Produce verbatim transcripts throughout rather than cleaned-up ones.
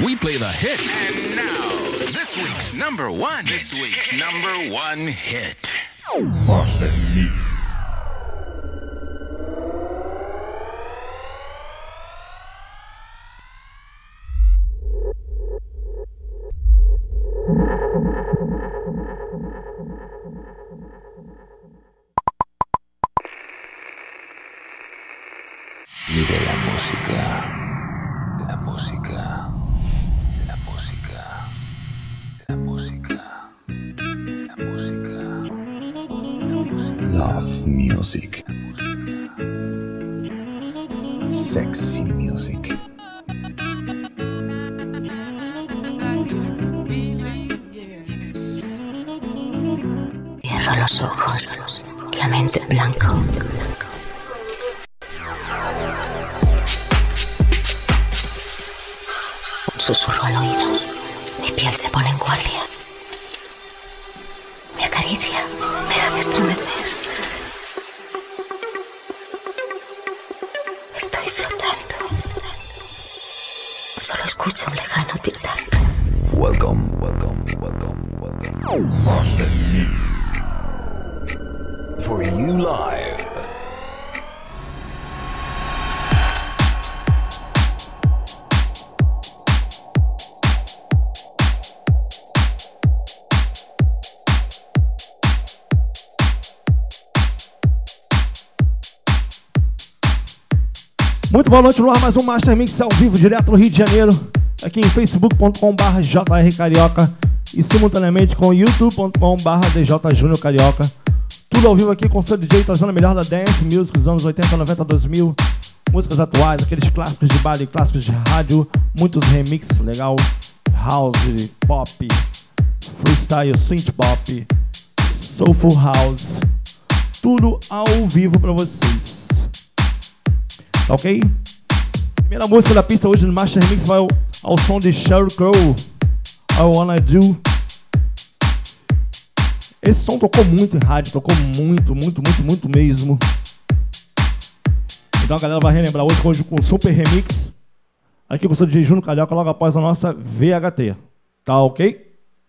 We play the hit. And now, this week's number one. This week's number one hit. Master Mix. Vive la música, la música, la música, la música, la música, la música. Love music. La música, la música. Sexy music. Cierro los ojos, la mente en blanco. Susurro al oído, mi piel se pone en guardia. Me acaricia, me hace estremecer. Estoy flotando. Solo escucho un lejano tic-tac. Welcome, welcome, welcome, welcome. Master Mix. For you live. Muito boa noite no ar, mais um Master Mix ao vivo, direto do Rio de Janeiro, aqui em facebook ponto com barra J R Carioca e simultaneamente com youtube ponto com barra D J Júnior Carioca. Tudo ao vivo aqui com o seu D J, trazendo a melhor da dance music dos anos oitenta, noventa, dois mil, músicas atuais, aqueles clássicos de baile, clássicos de rádio, muitos remixes, legal, house, pop, freestyle, synth pop, soulful house, tudo ao vivo pra vocês. Tá ok? Primeira música da pista hoje no Master Mix vai ao, ao som de Sheryl Crow, I Wanna Do. Esse som tocou muito em rádio, tocou muito, muito, muito, muito mesmo. Então a galera vai relembrar hoje, hoje com um super remix. Aqui com o seu D J Júnior Carioca, logo após a nossa V H T. Tá ok?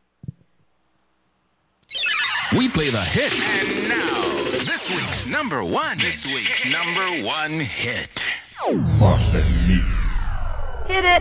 We play the hit. And now, this week's number one. This week's number one hit. Master Mix. Hit it!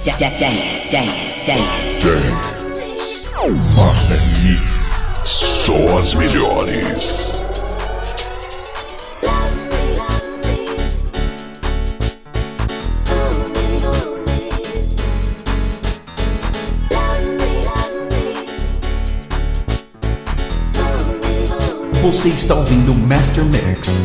Dance, dance, dance. Master Mix. Só as melhores. Você está ouvindo Master Mix.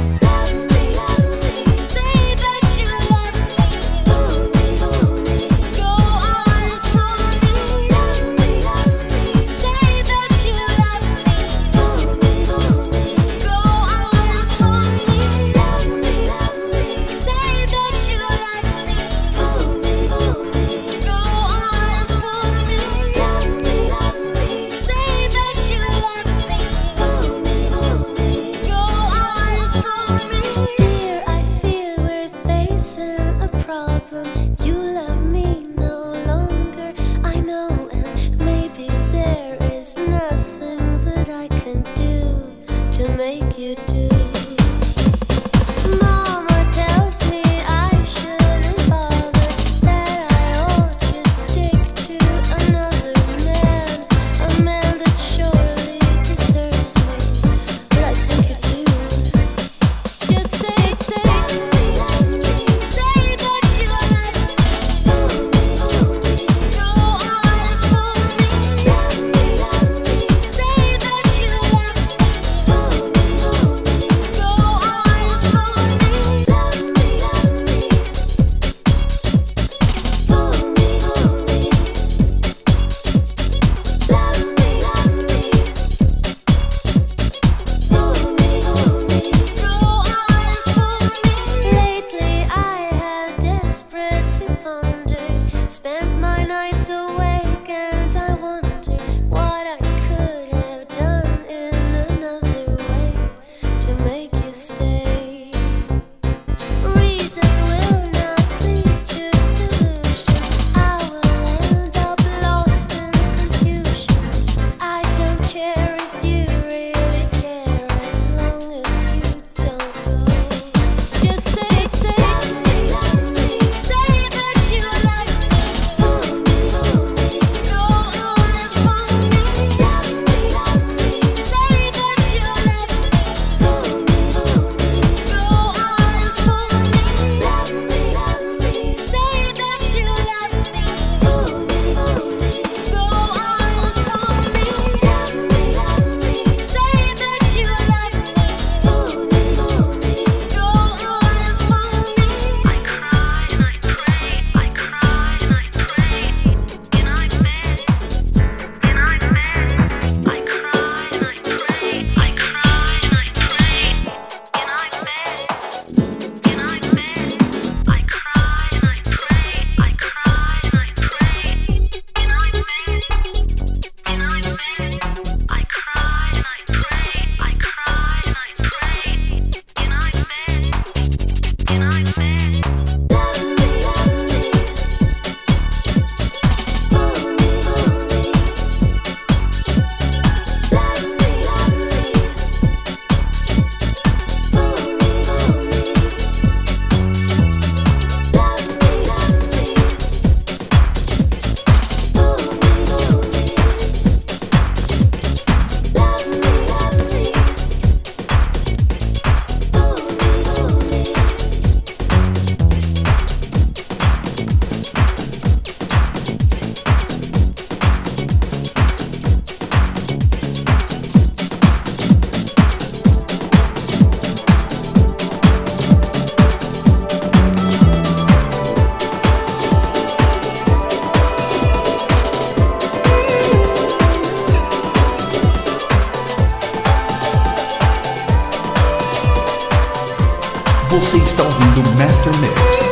Você está ouvindo Master Mix.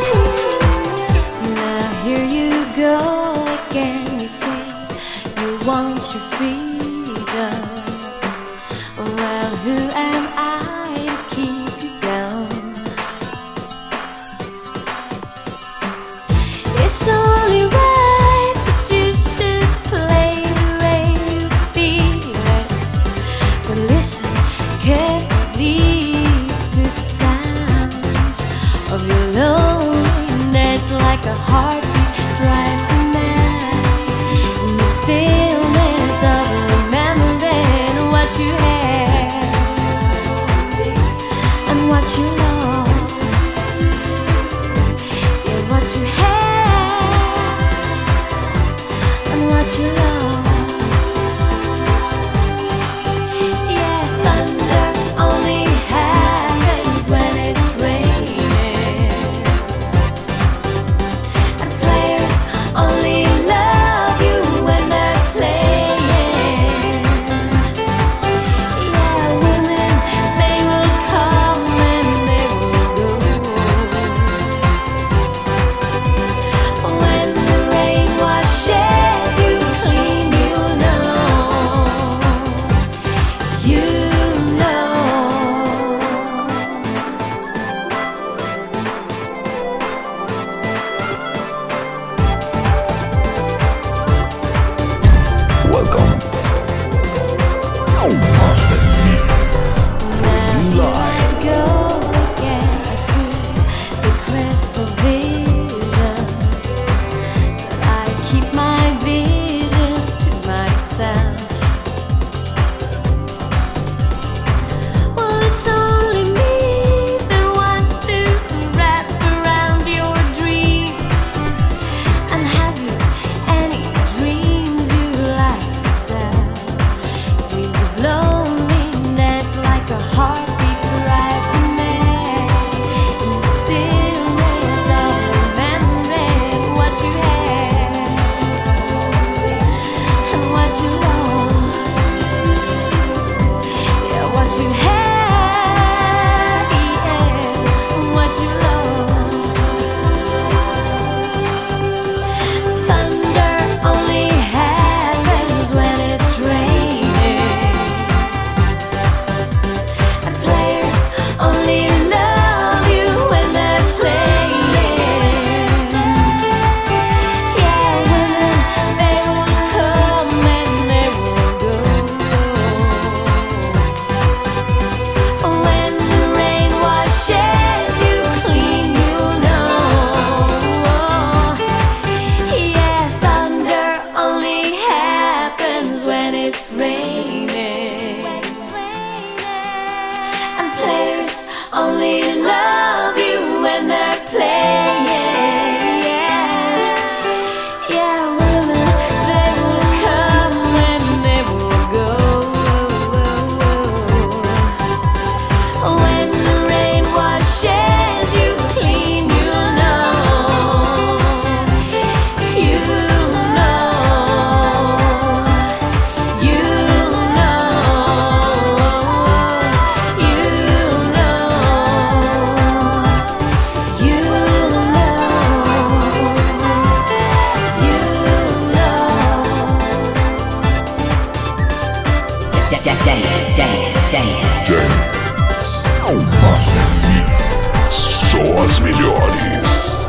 Now here you go again, you say you want your freedom. Well, who am I to keep you down? It's only right that you should play the way you feel it. But listen carefully to the sound of your loneliness, like a heartbeat drives you mad. In the stillness of remembering what you had and what you lost. Yeah, what you had and what you lost. Só as melhores.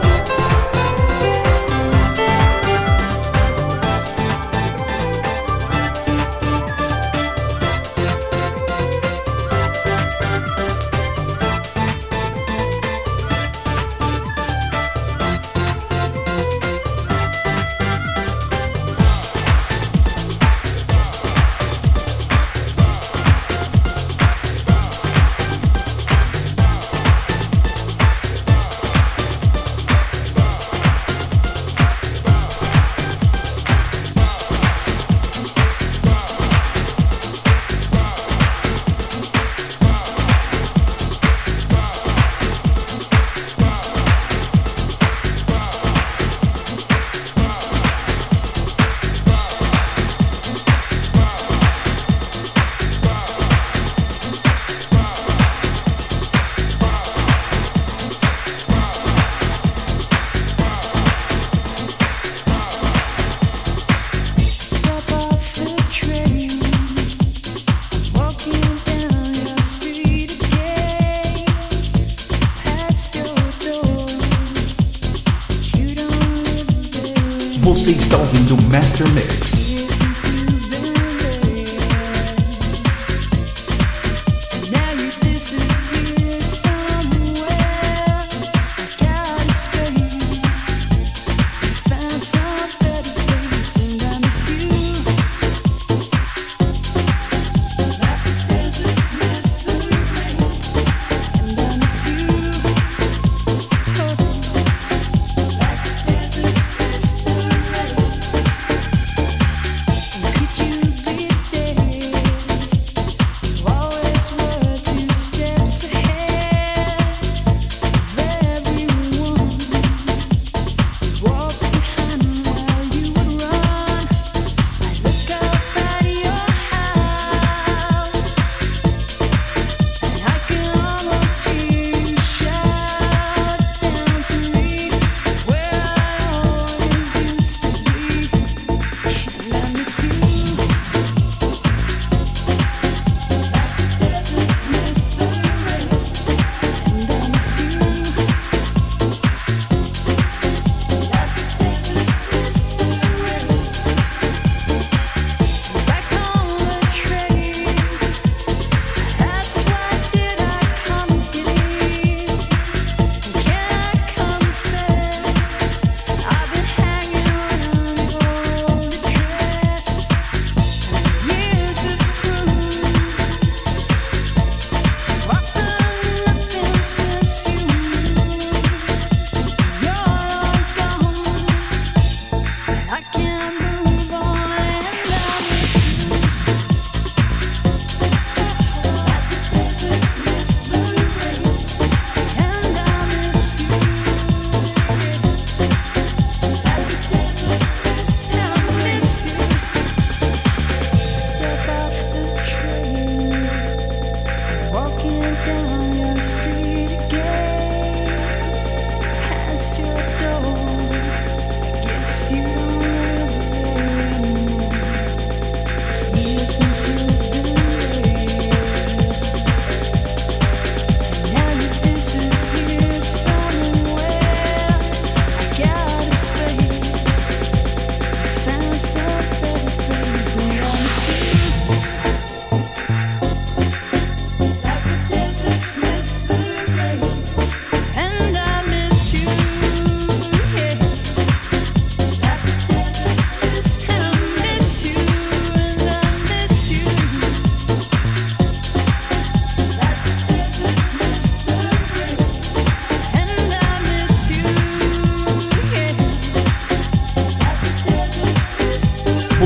Você está ouvindo Master Mix.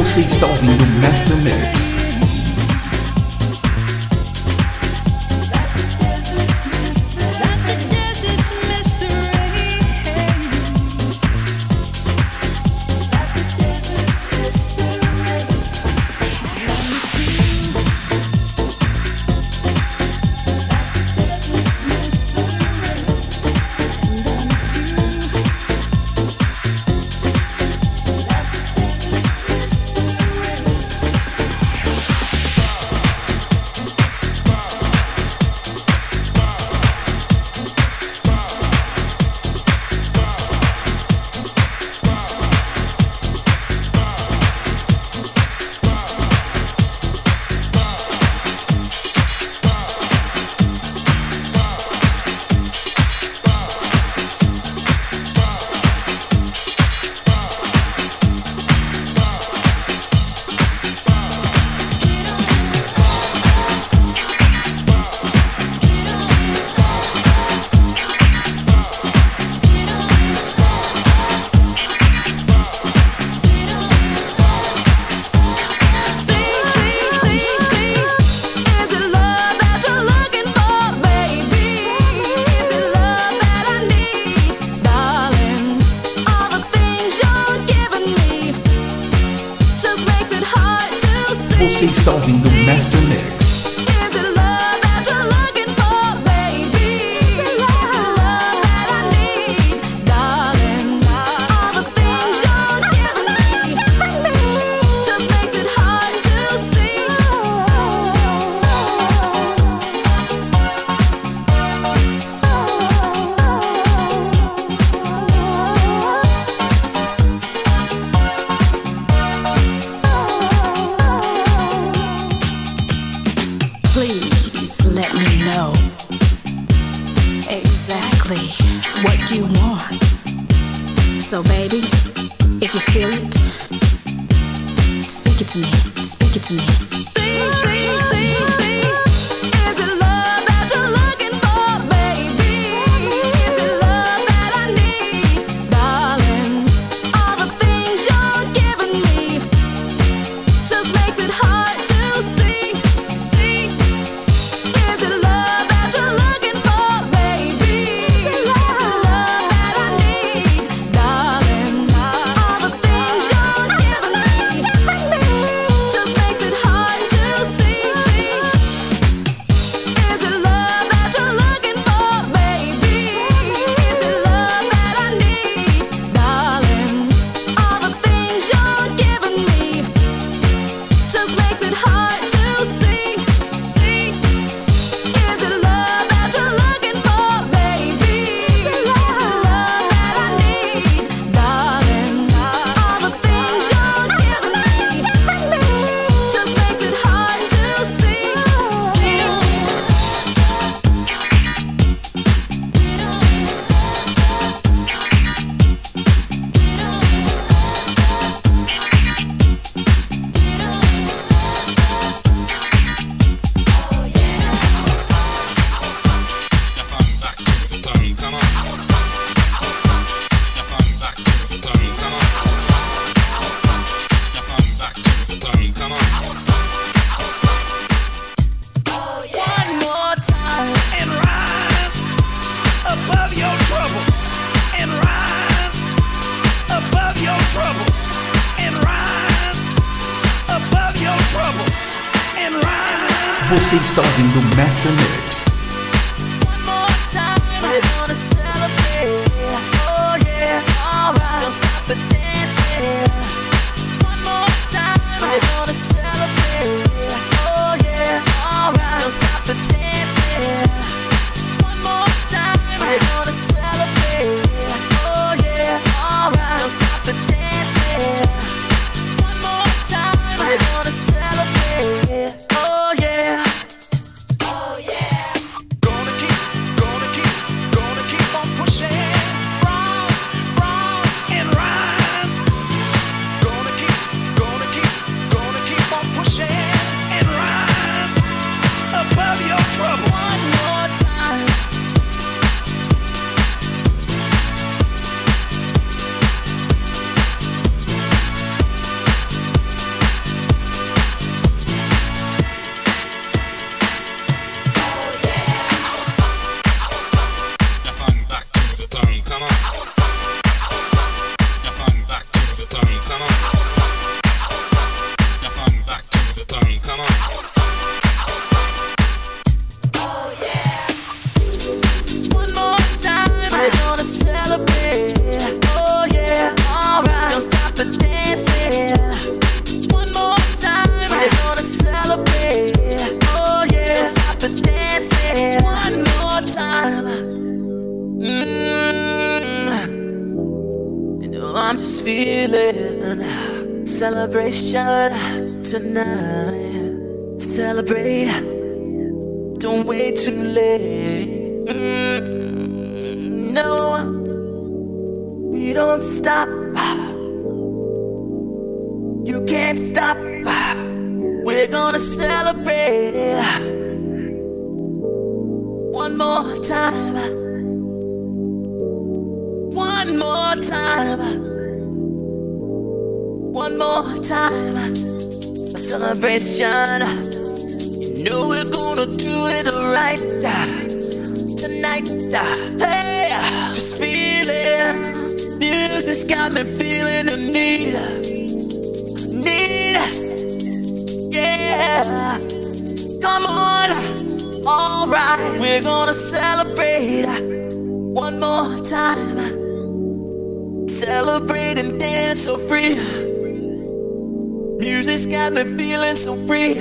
Você está ouvindo Master Mix. Você está ouvindo Master Mix. Let me know exactly what you want. So baby, if you feel it, speak it to me, speak it to me. Speak, speak, speak, speak. Is it love that you're looking for, baby? Is it love that I need, darling? All the things you're giving me just makes it hard to see, see. Is it love that you're looking for, baby? Is it love that I need, darling? All the things you're giving me just makes it hard to see. Is it love that you're looking for, baby? Is it love that I need, darling? All the things you're giving me just makes it hard to see, see. Is it love that you're looking for, baby? Is it love that I need, darling? All the things you're giving me just makes it hard to see. One more time and rise above your trouble, and rise above your trouble, and rise above your trouble, and rise. Você está ouvindo Master Mix. One more time, we're gonna celebrate. Oh yeah, alright, don't stop the dancing. One more time, we're gonna celebrate. Oh yeah, alright, don't stop the dancing. One more time, we're gonna celebrate. Oh yeah, alright, don't stop the dancing. One more time, we're gonna celebrate. Oh yeah. Oh yeah. I'm just feeling celebration tonight. Celebrate, don't wait too late. Mm, no, we don't stop. You can't stop. We're gonna celebrate one more time. One more time. One more time. A celebration. You know we're gonna do it right tonight. Hey, just feeling. Music's got me feeling the need. Need. Yeah. Come on. Alright, we're gonna celebrate one more time. Celebrate and dance so free. Music's got me feeling so free.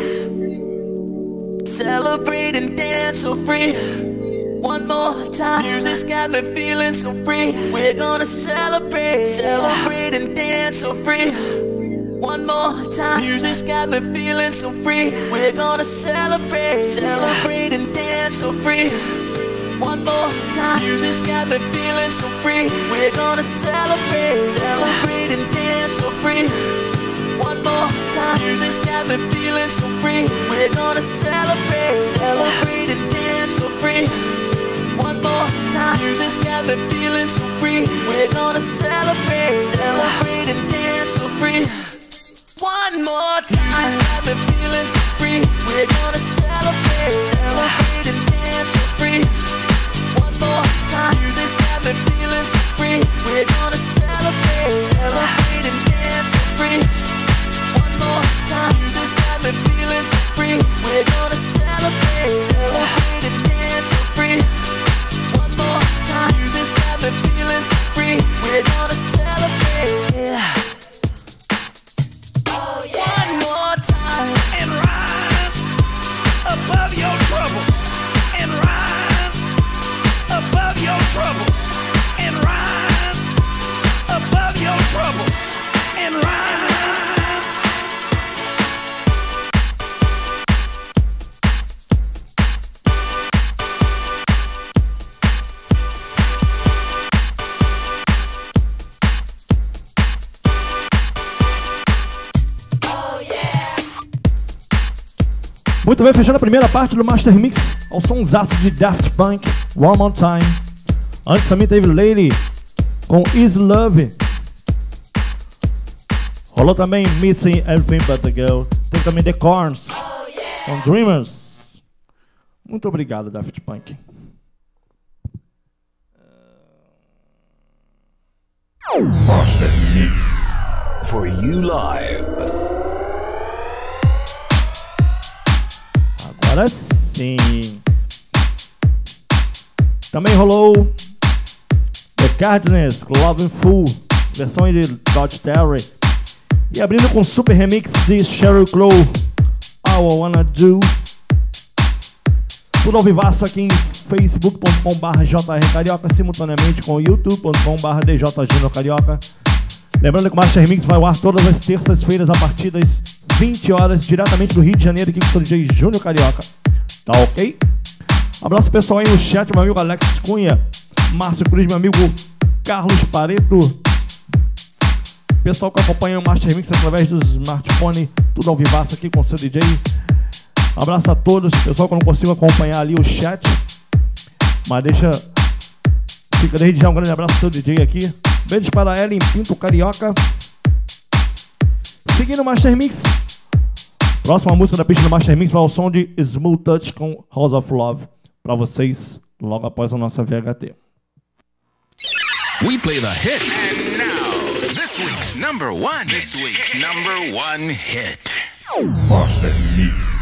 Celebrate and dance so free. One more time. Music's got me feeling so free. We're gonna celebrate. Celebrate and dance so free. One more time. Music's got me feeling so free. We're gonna celebrate. Celebrate and dance so free. One more time. Music's got me feeling so free. We're gonna celebrate. Celebrate and dance so free. One more time. Music's got me feeling so free. We're gonna celebrate. Celebrate and dance so free. One more time. Music's got me feeling so free. We're gonna celebrate. Celebrate and dance so free. One more time. Got me feeling so free. We're gonna celebrate. Celebrate and dance so free. One more time. Music's got me feeling so free. We're gonna celebrate. Celebrate and dance so free. One more time. Music's got me feeling so free. We're gonna celebrate. Celebrate and dance so free. One more time. Music's got me feeling so free. We're gonna celebrate. And rise above your trouble. And rise above your trouble. And rise above your trouble. And rise. Muito bem, fechando a primeira parte do Master Mix ao sonsaço de Daft Punk, One More Time. Antes também teve Lady com Is Love. Rolou também Missing Everything But The Girl. Teve também The Corns com Dreamers. Muito obrigado, Daft Punk. Master Mix. For you live. Agora sim. Também rolou The Cardinals, Loving Fool, versão de Dodge Terry. E abrindo com super remix de Sheryl Crow, All I Wanna Do. Tudo ao vivaço aqui em facebook ponto com barra J R Carioca, simultaneamente com youtube ponto com barra D J Júnior Carioca. Lembrando que o Master Mix vai ao ar todas as terças-feiras a partir das vinte horas, diretamente do Rio de Janeiro, aqui com o D J Júnior Carioca. Tá ok? Abraço pessoal aí no chat, meu amigo Alex Cunha, Márcio Cruz, meu amigo Carlos Pareto. Pessoal que acompanha o Master Mix através do smartphone, tudo ao vivaço aqui com o seu D J. Abraço a todos, pessoal que eu não consigo acompanhar ali o chat, mas deixa, fica desde já um grande abraço ao seu D J aqui. Beijos para Ellen Pinto Carioca. Seguindo o Master Mix, próxima música da pista do Master Mix vai ao som de Smooth Touch com House of Love para vocês logo após a nossa V H T. We play the hit. And now, this week's number one. This week's number one hit. Master Mix.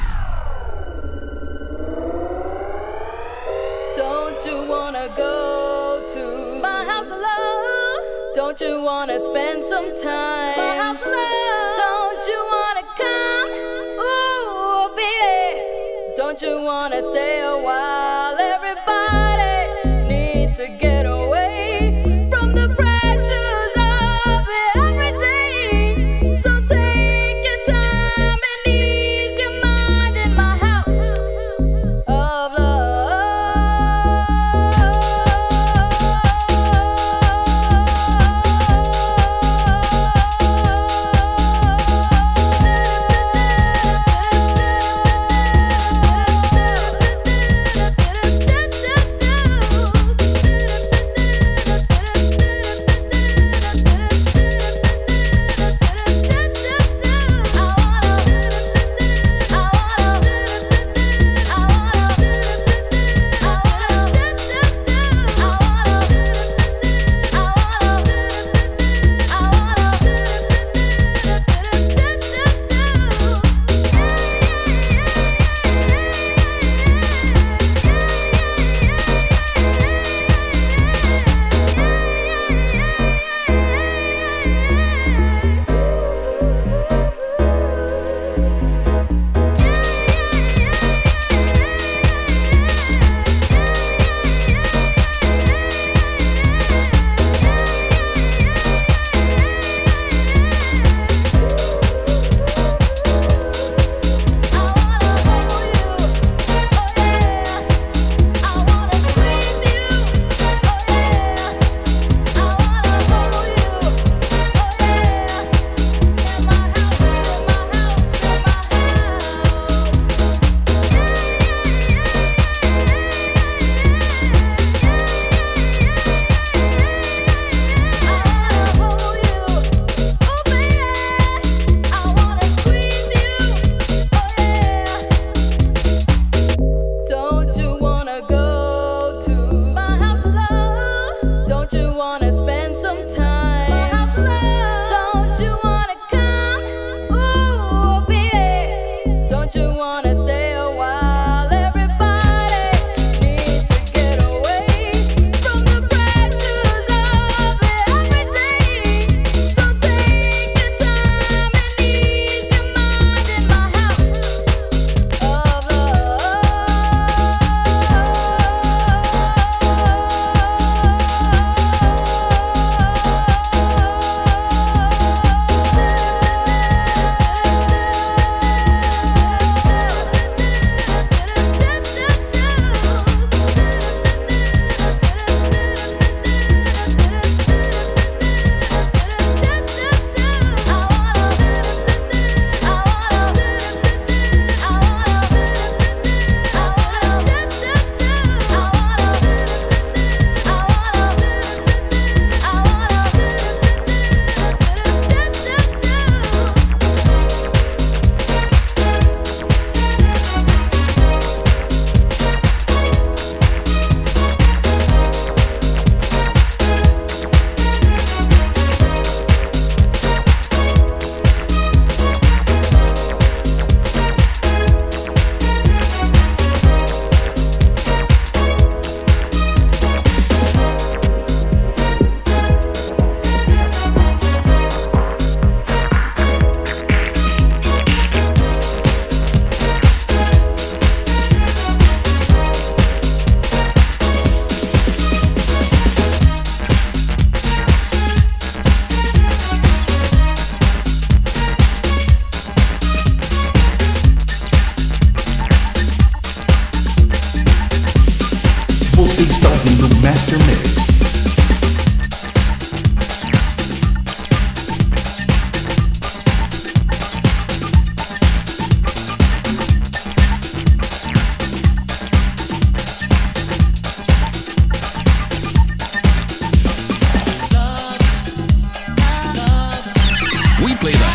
Don't you wanna go to my house of love? Don't you wanna spend some time? My house of love. Don't you wanna come? Ooh, baby. Don't you wanna stay a while? Everybody needs to get away from the pressures of it.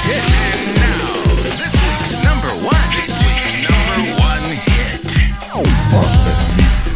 hit. And now, this week's number one. This week's number one hit. Master Mix.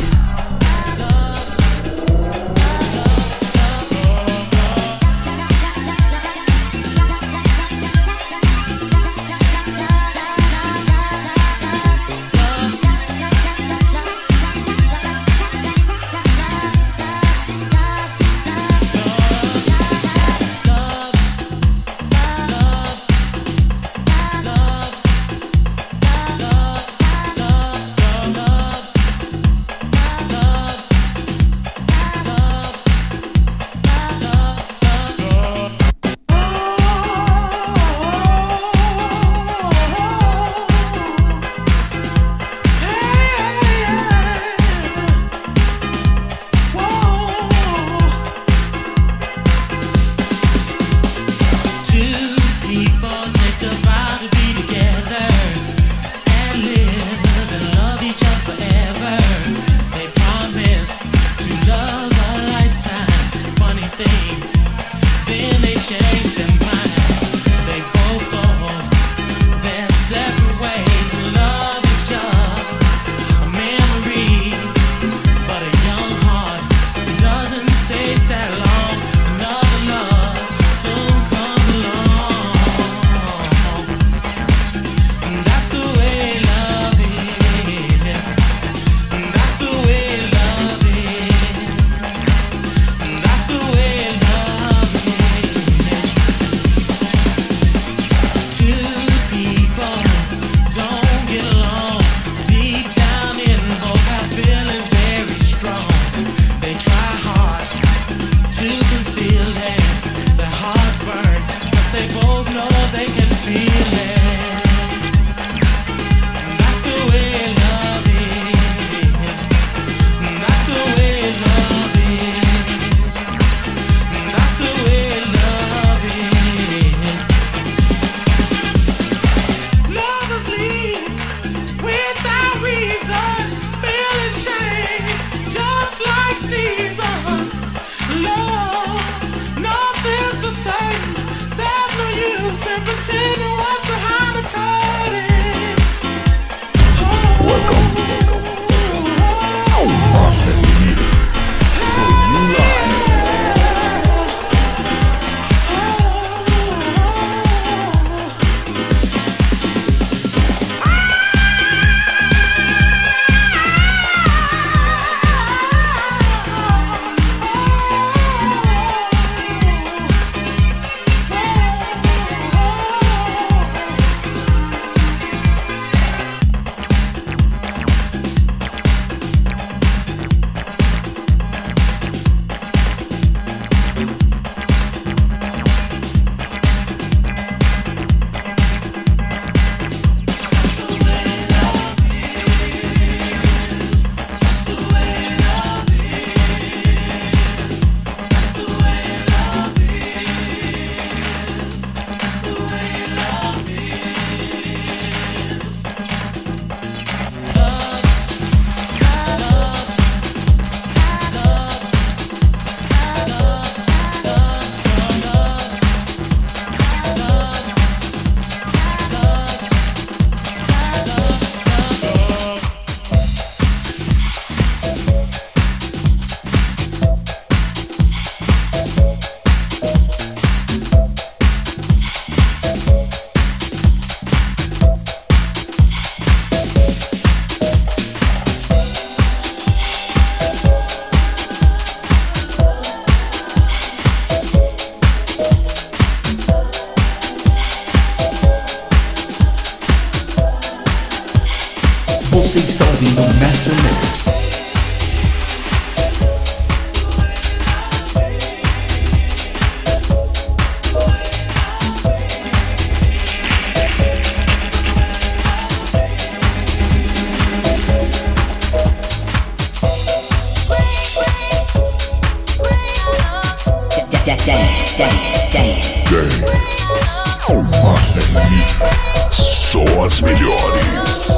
Você está ouvindo o Master Mix. Master Mix. Só as melhores.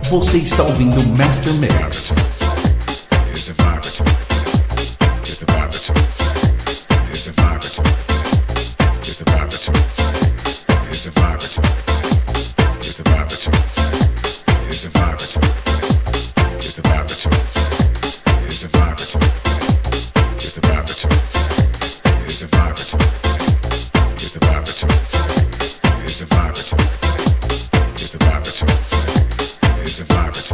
Você está ouvindo Master Mix. It's a vibrator. It's a vibrator. It's a vibrator. It's a vibrator. It's a vibrator. It's a vibrator. It's a vibrator. It's a vibrator. It's a vibrator. It's a vibrator. It's a vibrator. It's a vibrator. It's a vibrator. It's a vibrator. It's a vibrator.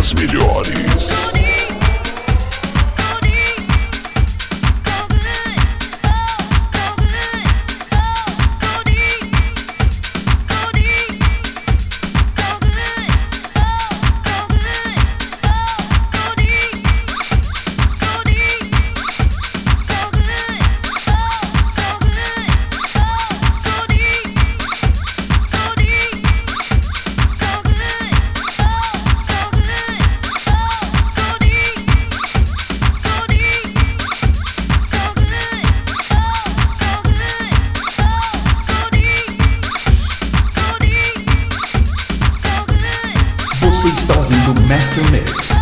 das melhores. Você está ouvindo Master Mix.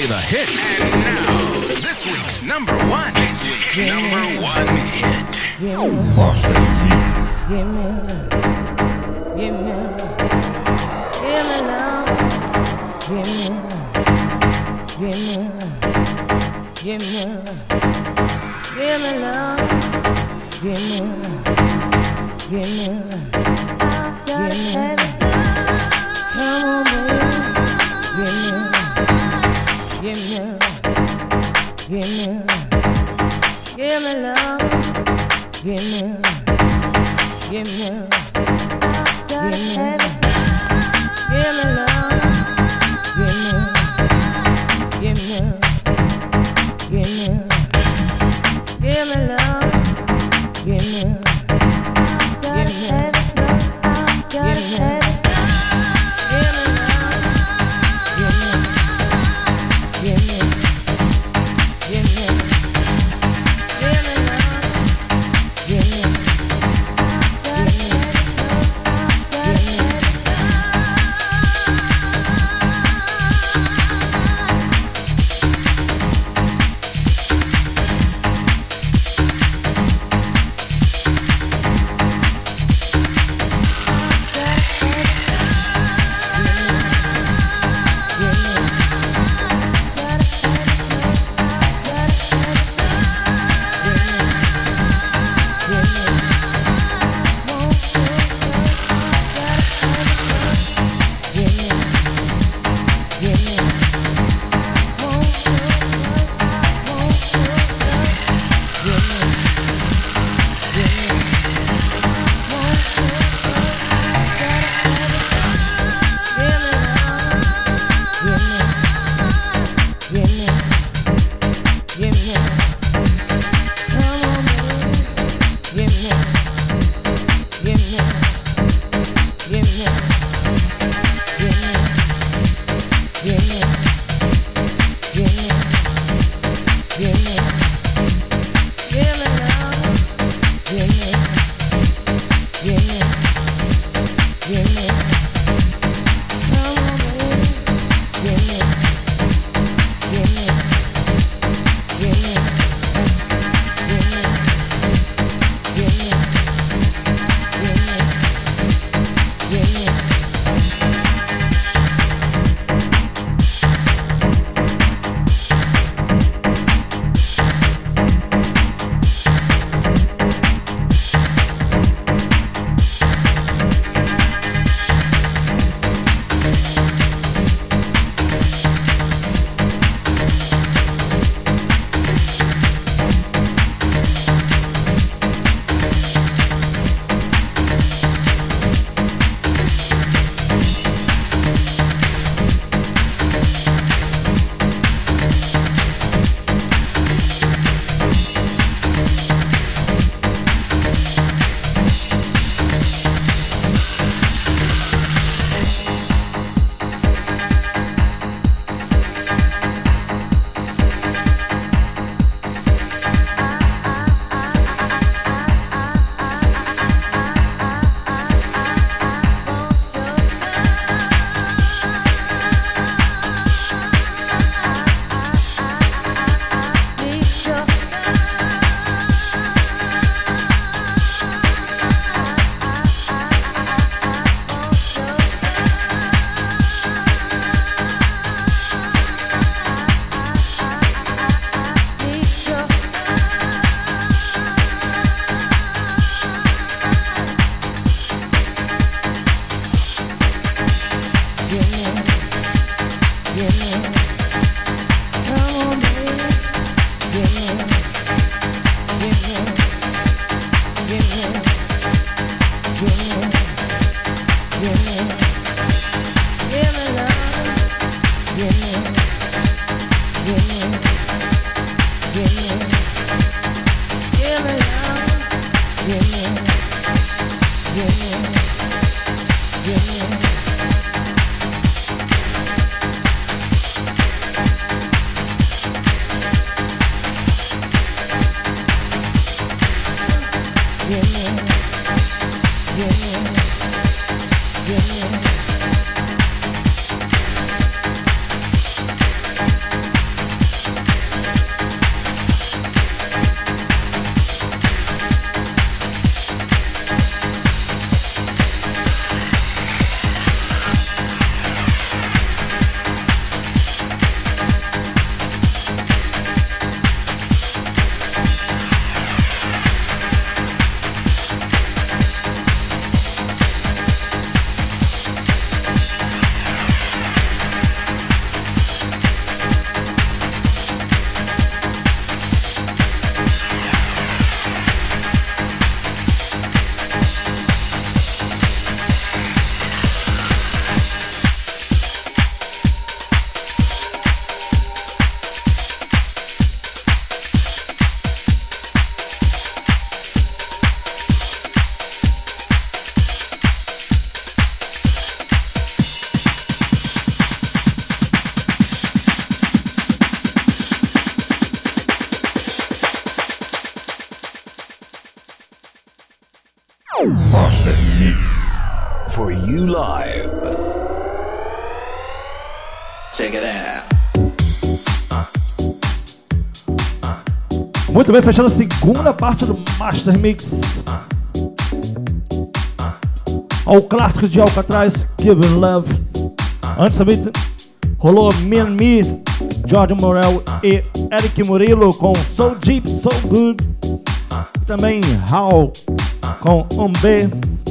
the hit. And now, this week's number one. This week's number one hit. Master Mix. Give me love. Give me love. Give me love. Give me love. Give me love. Give me love. Give me love. Give me love. Give me love. Give me love. Come on, baby. Give me love. Give me love. Give me love. Give me love. Give me love. Give me love. Give me love. Give me love. Give me love. Give me love. Give me love. Give me love. Give me love. Give me love. Give me love. Mix. For you live. Check it out. Muito bem, fechando a segunda parte do Master Mix. Ao clássico de Alcatraz, Give It Love. Antes também rolou Me and Me, George Morel e Eric Murillo com So Deep, So Good. Também How com Umbe.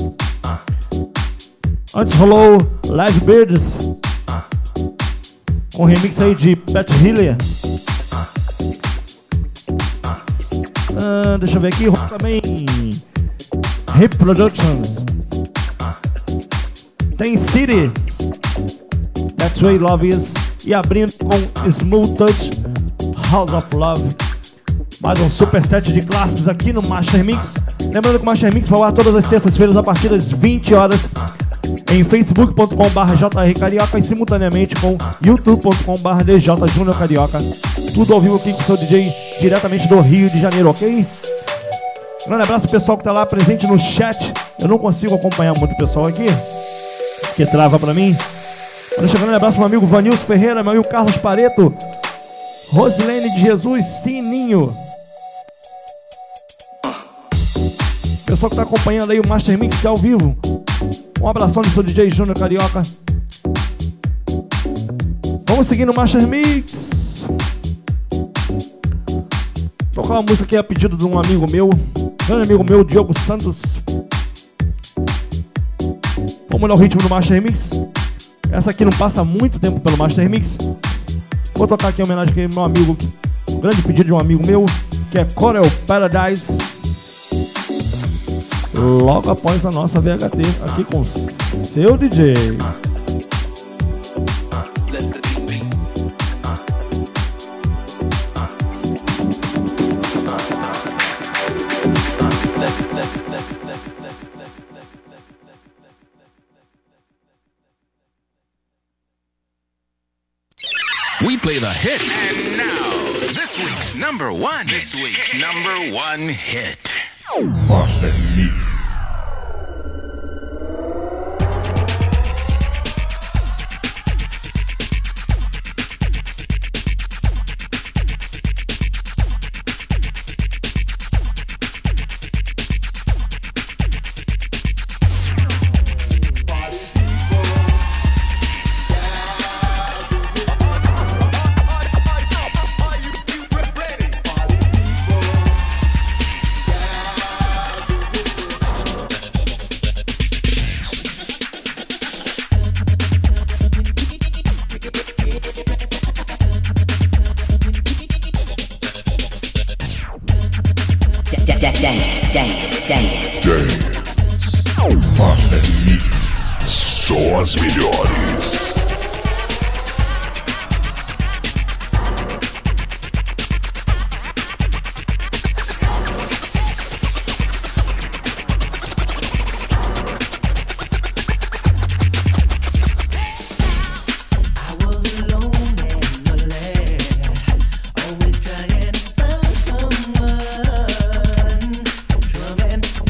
Antes rolou Live Birds com remix aí de Pat Hillier. Uh, deixa eu ver aqui, também Hip Productions. Tem City, That's Way Love Is. E abrindo com Smooth Touch, House of Love. Mais um super set de clássicos aqui no Master Mix. Lembrando que o Master Mix vai ao ar todas as terças-feiras a partir das vinte horas em facebook ponto com barra J R Carioca e simultaneamente com youtube ponto com barra D J Júnior Carioca. Tudo ao vivo aqui com o seu D J diretamente do Rio de Janeiro, ok? Grande abraço ao pessoal que tá lá presente no chat. Eu não consigo acompanhar muito o pessoal aqui, que trava pra mim. Deixa um grande abraço pro meu amigo Vanilson Ferreira, meu amigo Carlos Pareto, Rosilene de Jesus, Sininho. Pessoal que tá acompanhando aí o Master Mix ao vivo. Um abração do seu D J Júnior Carioca. Vamos seguir no Master Mix. Tocar uma música aqui a pedido de um amigo meu, grande amigo meu, Diogo Santos. Vamos dar o ritmo do Master Mix. Essa aqui não passa muito tempo pelo Master Mix. Vou tocar aqui em homenagem ao meu amigo, um grande pedido de um amigo meu, que é Coral Paradise. Logo após a nossa V H T, aqui com seu D J. We play the hit. And now, this week's number one. This week's number one hit. Master Mix. Master Mix. Só as melhores.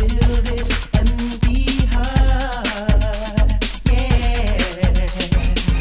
Yeah.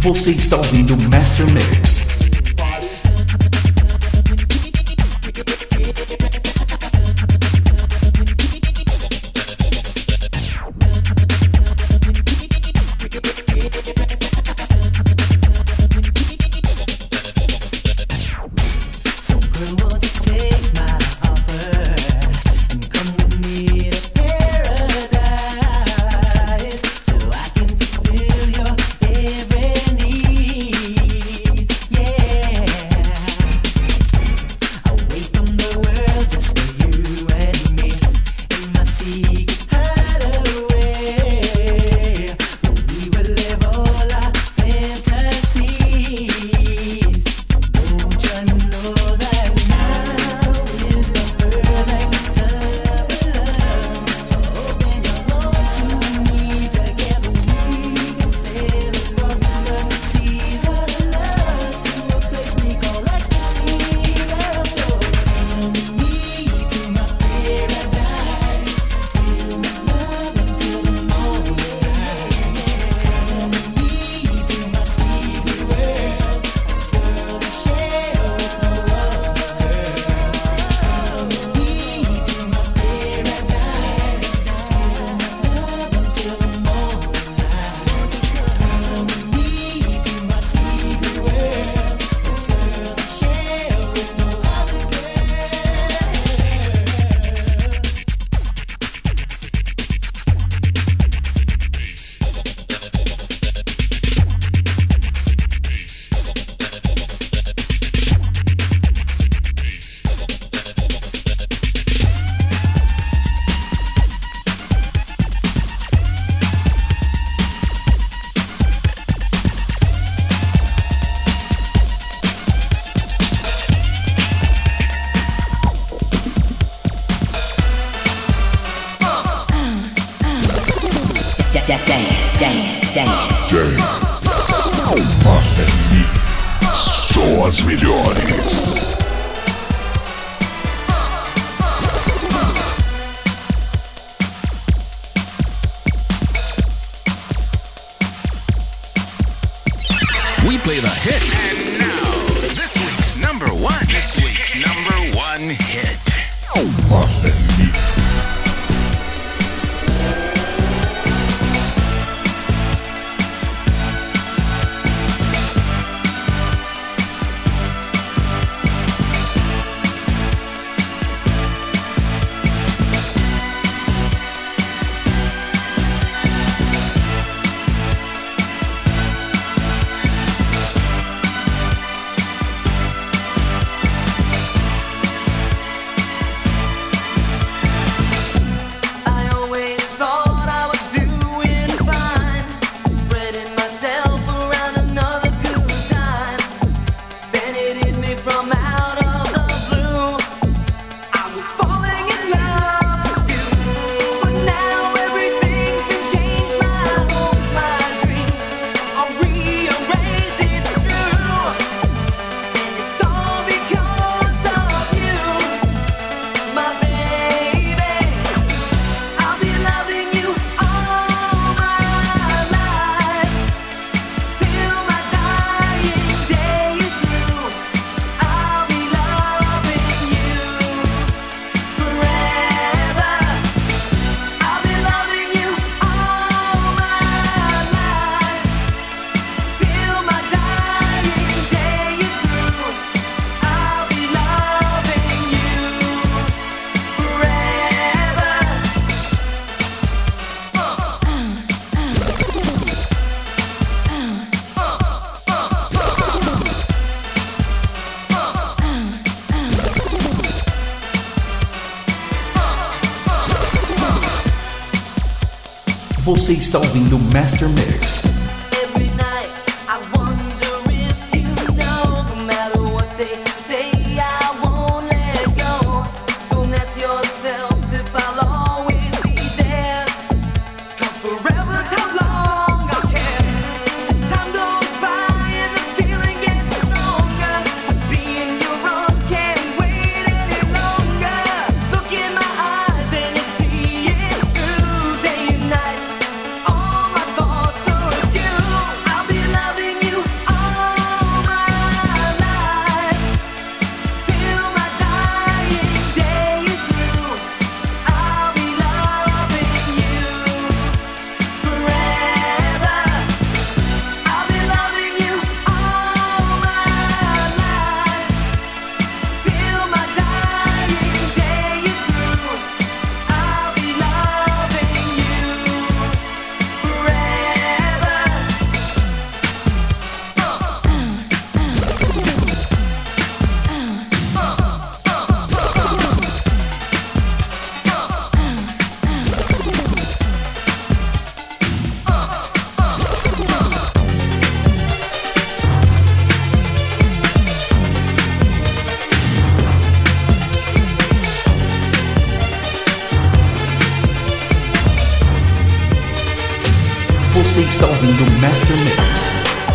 Você está ouvindo Master Mix. Master Mix. Só as melhores. We play the hit. And now, this week's number one. This week's number one hit. Master Mix. Você está ouvindo Master Mix. All my thoughts are está ouvindo Master Mix.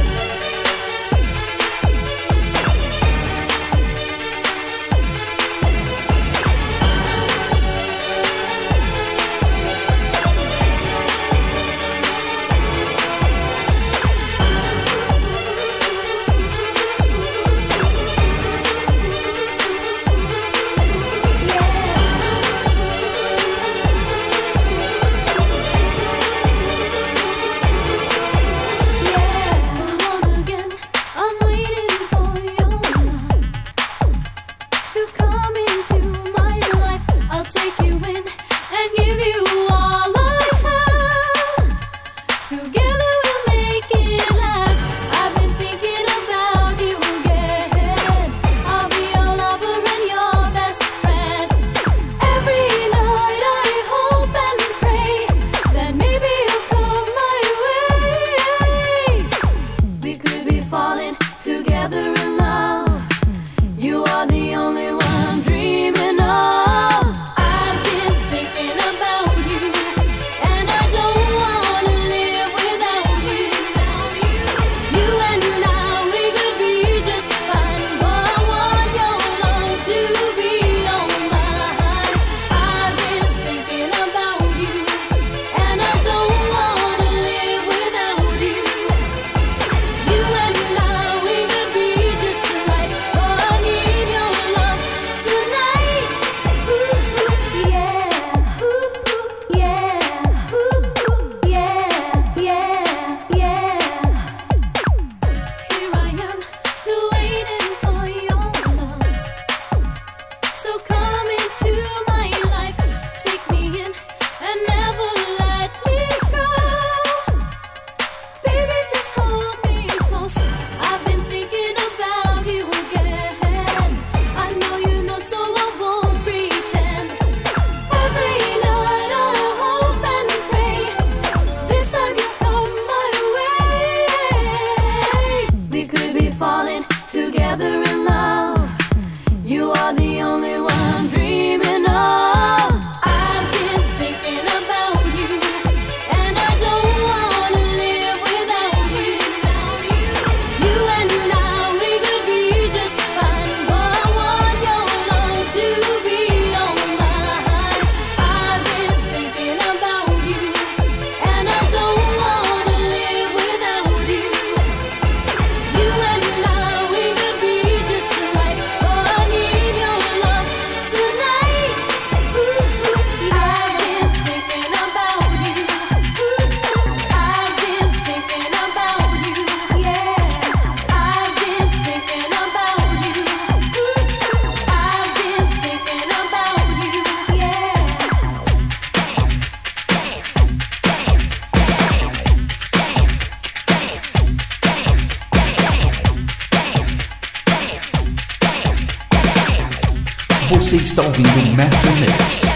Você está ouvindo Master Mix.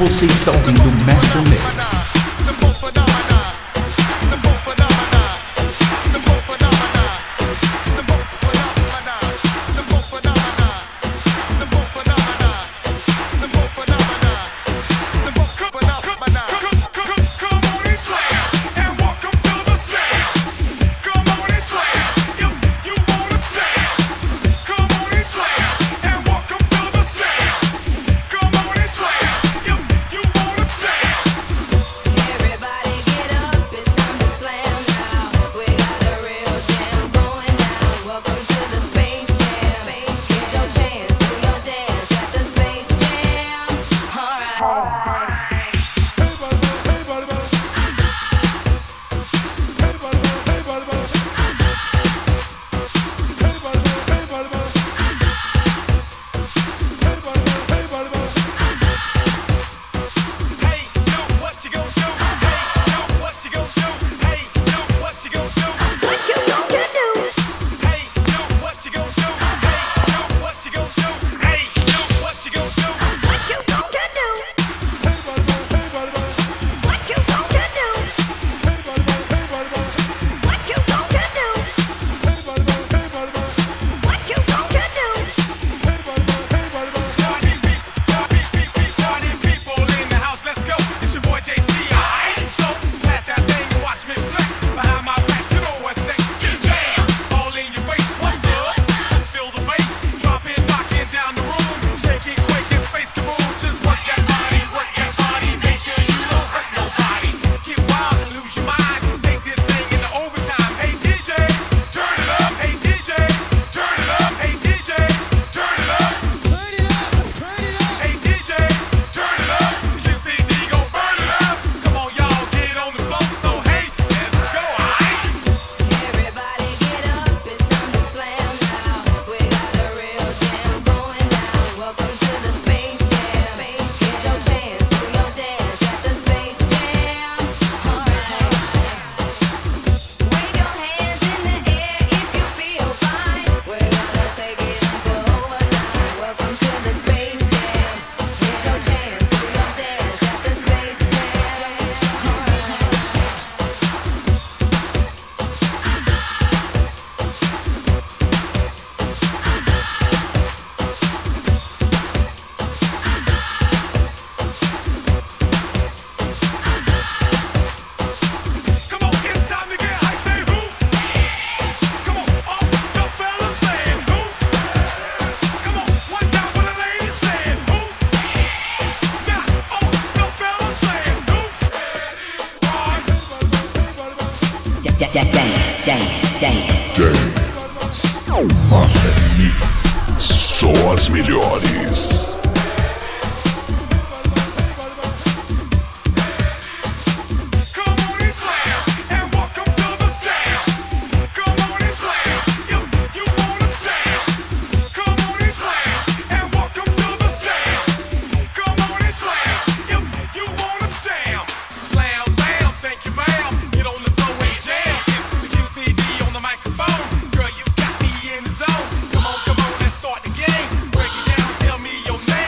Você está ouvindo Master Mix. Master Mix. Só as melhores. Girl, you got me in the zone. Come on, come on, let's start the game. Break it down, tell me your name.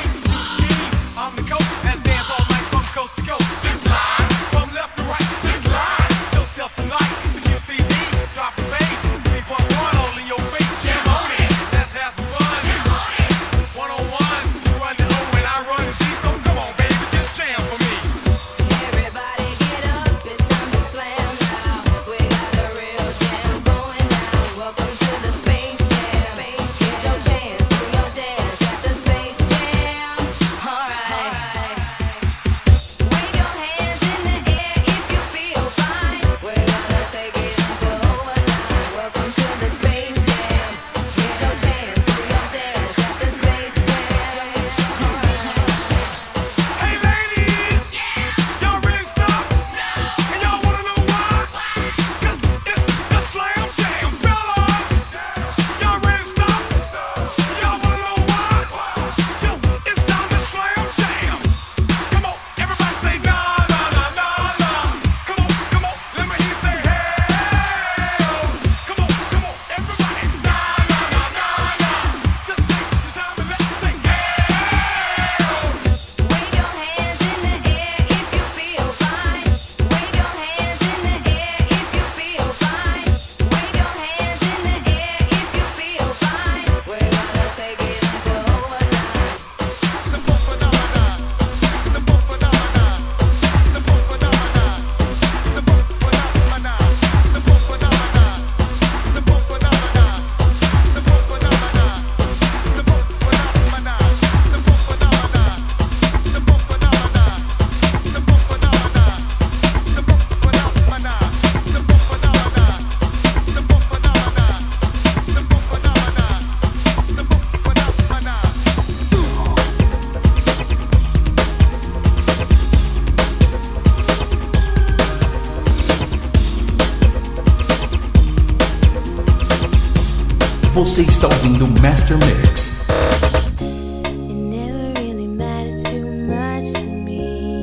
Você está ouvindo Master Mix. It never really mattered too much to me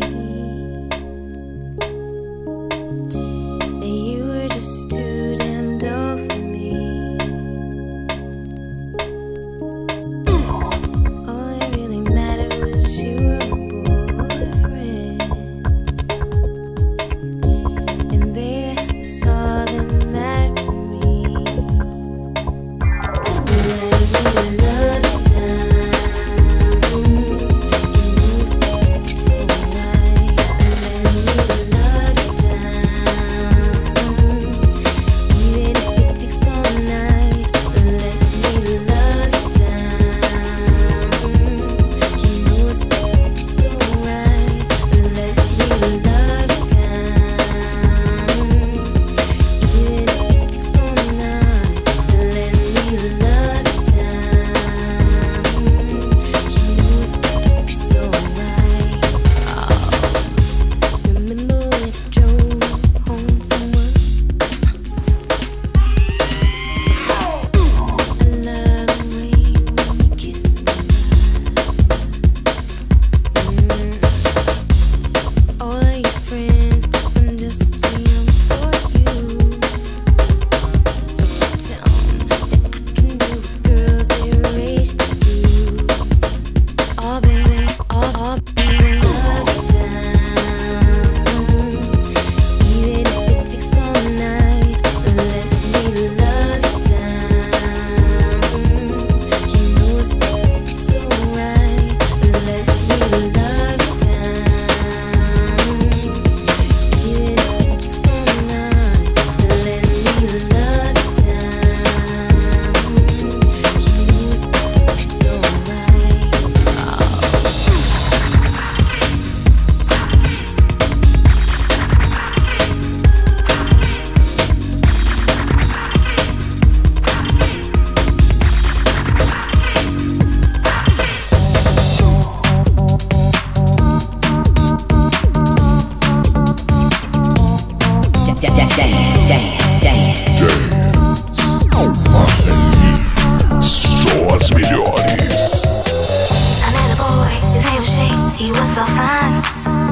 that you were just too damn dull for me. All that really mattered was you were my boyfriend, and baby, that's all that mattered to me. Let me love you down. You step so right. Let me love you down. Even if it takes all night. Let me love you down. You know step so right. Let me love you down. Even if it takes all night. Let me love you down. You know step so right. Oh, remember when I drove home from work? I love the way when you kiss me. Mm. All of your friends think I'm just too young for you. Tell 'em that I can do what girls their age can do. Oh baby, oh, oh baby, love you down. Even if it takes all night, let me love you down. You know step so right. Let me love you down. Even if it takes all night, let me love you down. You know step so right. Master Mix. Só as melhores. I met a boy, his name was Shane, he was so fine.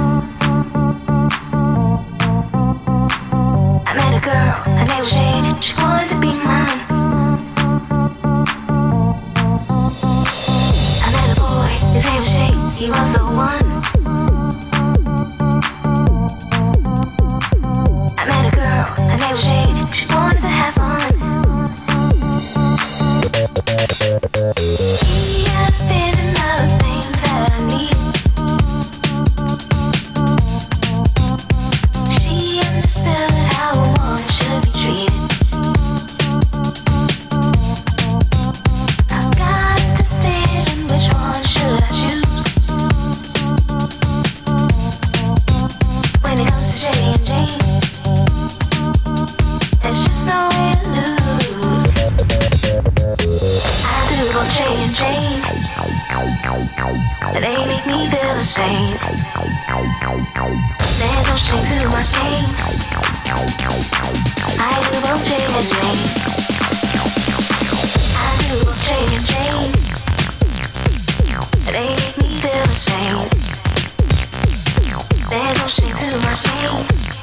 I met a girl, her name was Jade, she wanted to be mine. I met a boy, his name was Shane, he was the one. I met a girl, her name was Jade, she wanted to have fun. He had a vision of the things that I need. She understood how a woman should be treated. I've got a decision, which one should I choose? When it comes to Jay and Jane, there's just no way to lose. I do both Jay and Jane, they make me feel the same. There's no shame to my game. I do both Jay and Jane. I do both Jay and Jane, they make me feel the same. There's no shame to my game.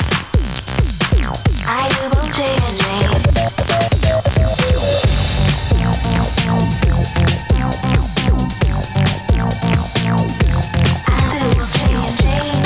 I do both Jay and Jane. I do both Jay and Jane.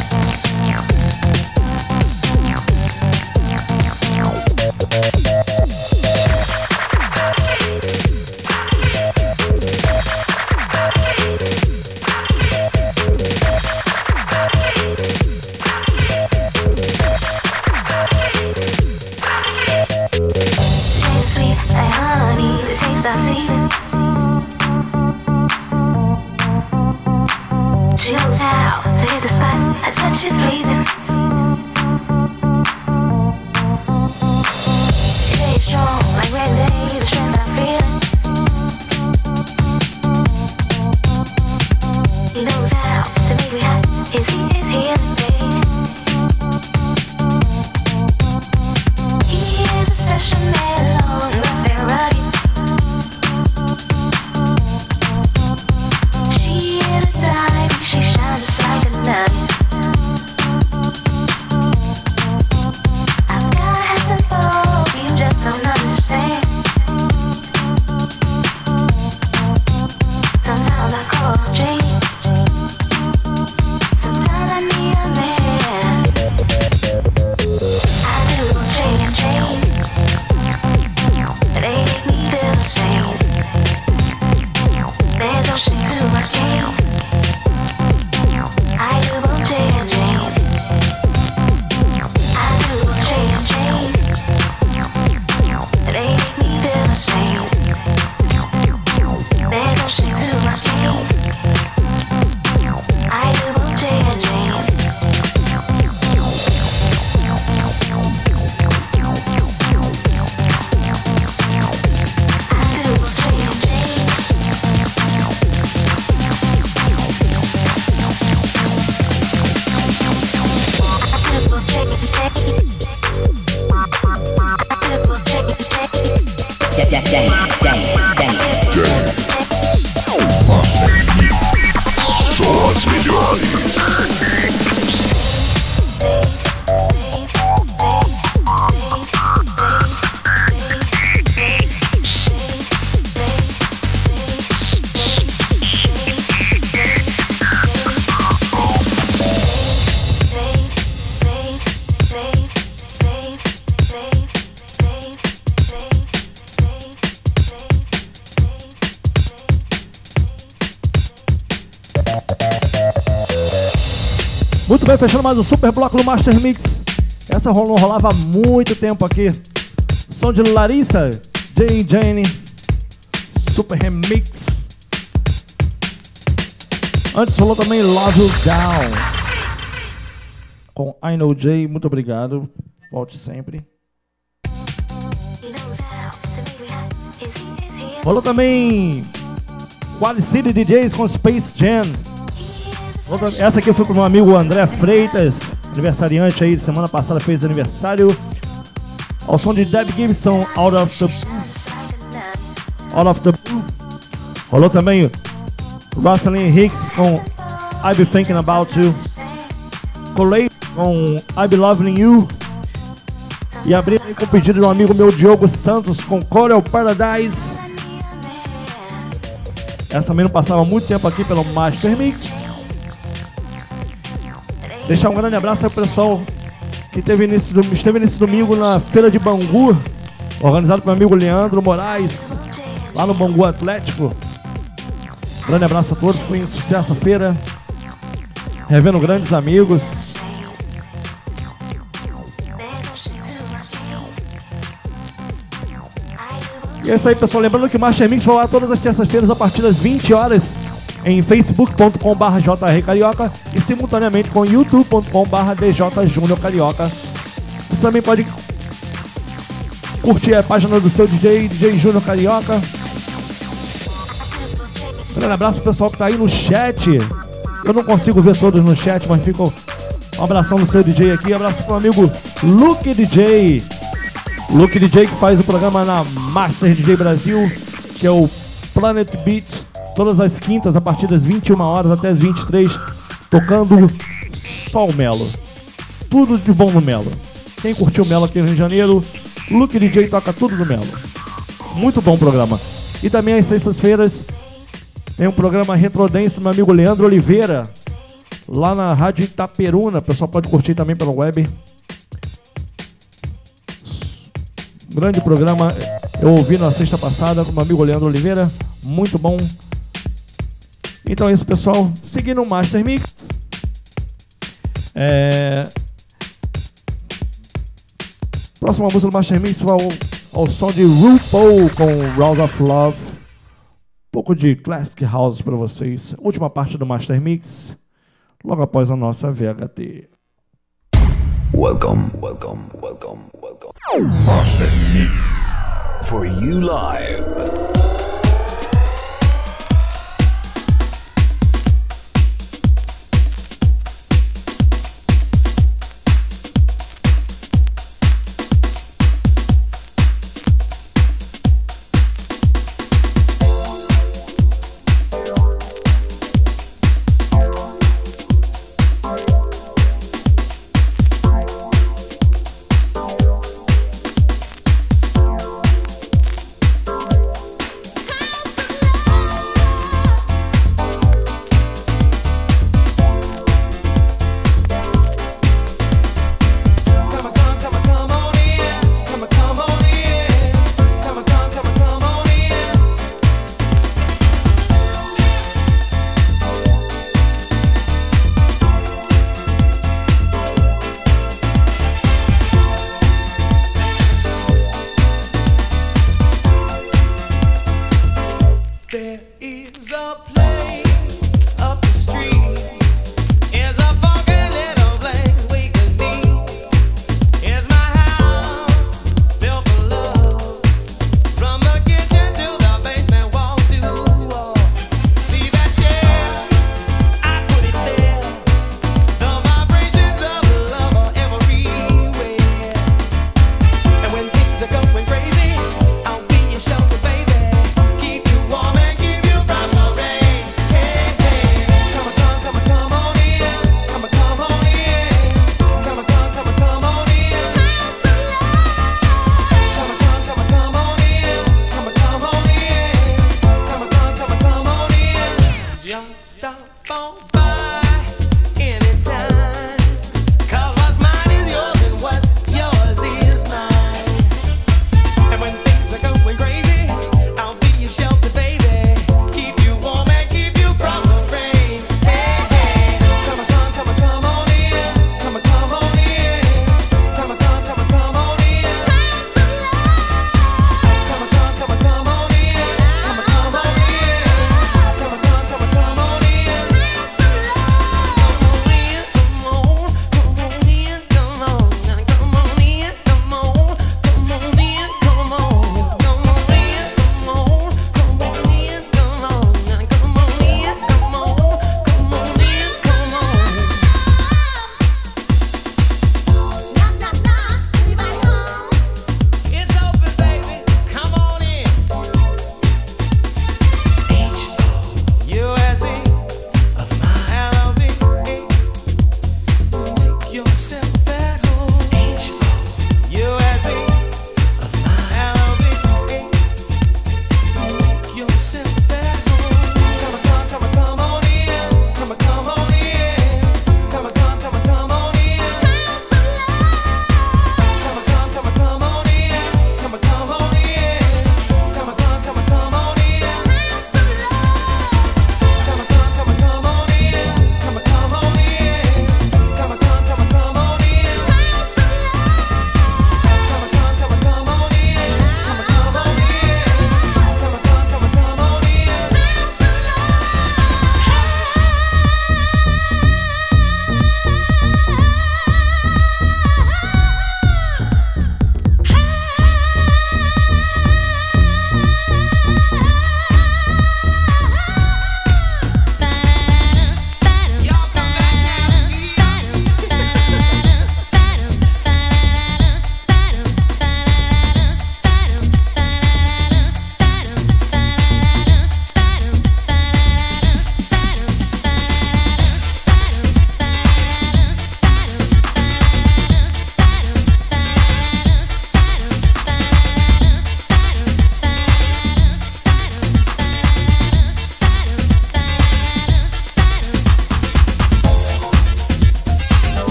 Jane's sweet like honey, the taste of season. She knows how to hit the spot, her touch is pleasing. Jay's strong like red day, the strength I feel. He knows how to make me hot, his heat is healing me. He is a special man, long, rough and rugged. Só as melhores. Muito bem, fechando mais um super bloco do Master Mix. Essa não rolava há muito tempo aqui. Som de Larissa, Jane Jane, Super Remix. Antes rolou também Love You Down com I Know Jay. Muito obrigado, volte sempre. Rolou também Quad City D Js com Space Jam. Essa aqui foi pro meu amigo André Freitas, aniversariante aí, semana passada fez aniversário. Ao som de Deb Gibson, Out of the Out of the Blue. Rolou também Rosalind Hicks com I Be Thinking About You. Colei com I Be Loving You. E abri com o pedido de um amigo meu, Diogo Santos, com Coral Paradise. Essa também não passava muito tempo aqui pelo Master Mix. Deixar um grande abraço ao pessoal que teve nesse, esteve nesse domingo na Feira de Bangu, organizado pelo meu amigo Leandro Moraes, lá no Bangu Atlético. Grande abraço a todos, foi um sucesso a feira, revendo grandes amigos. E é isso aí, pessoal, lembrando que o Master Mix vai lá todas as terças-feiras a partir das vinte horas em facebook ponto com barra jr carioca e simultaneamente com youtube ponto com barra djjunior carioca. Você também pode curtir a página do seu D J, D J Júnior Carioca. Um grande abraço pro pessoal que tá aí no chat. Eu não consigo ver todos no chat, mas fica um abração do seu D J aqui. Abraço pro amigo Luke D J. Luke D J que faz o programa na Master D J Brasil, que é o Planet Beat. Todas as quintas, a partir das vinte e uma horas até as vinte e três, tocando só o Melo. Tudo de bom no Melo. Quem curtiu o Melo aqui no Rio de Janeiro, Luke D J toca tudo no Melo. Muito bom programa. E também às sextas-feiras tem um programa Retrodance do meu amigo Leandro Oliveira, lá na Rádio Itaperuna. O pessoal pode curtir também pela web. Grande programa, eu ouvi na sexta passada com o meu amigo Leandro Oliveira. Muito bom. Então é isso, pessoal. Seguindo o Master Mix. É... Próxima música do Master Mix vai ao, ao som de RuPaul com Round of Love. Um pouco de Classic House para vocês. Última parte do Master Mix. Logo após a nossa V H T. Welcome, welcome, welcome, welcome. Master Mix. For you live.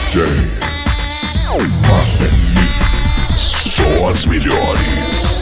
Master Mix. Só as melhores.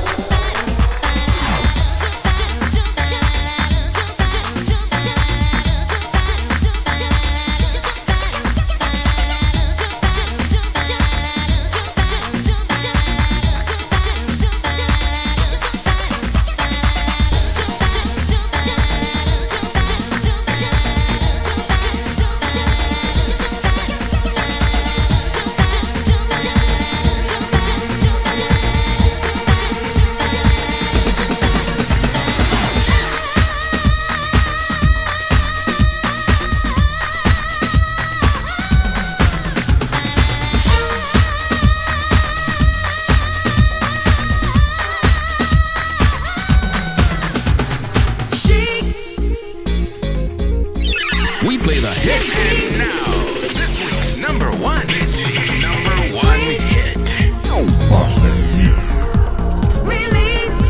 We play the hits. And now, this week's number one. This week's number one hit. Master Mix. Release.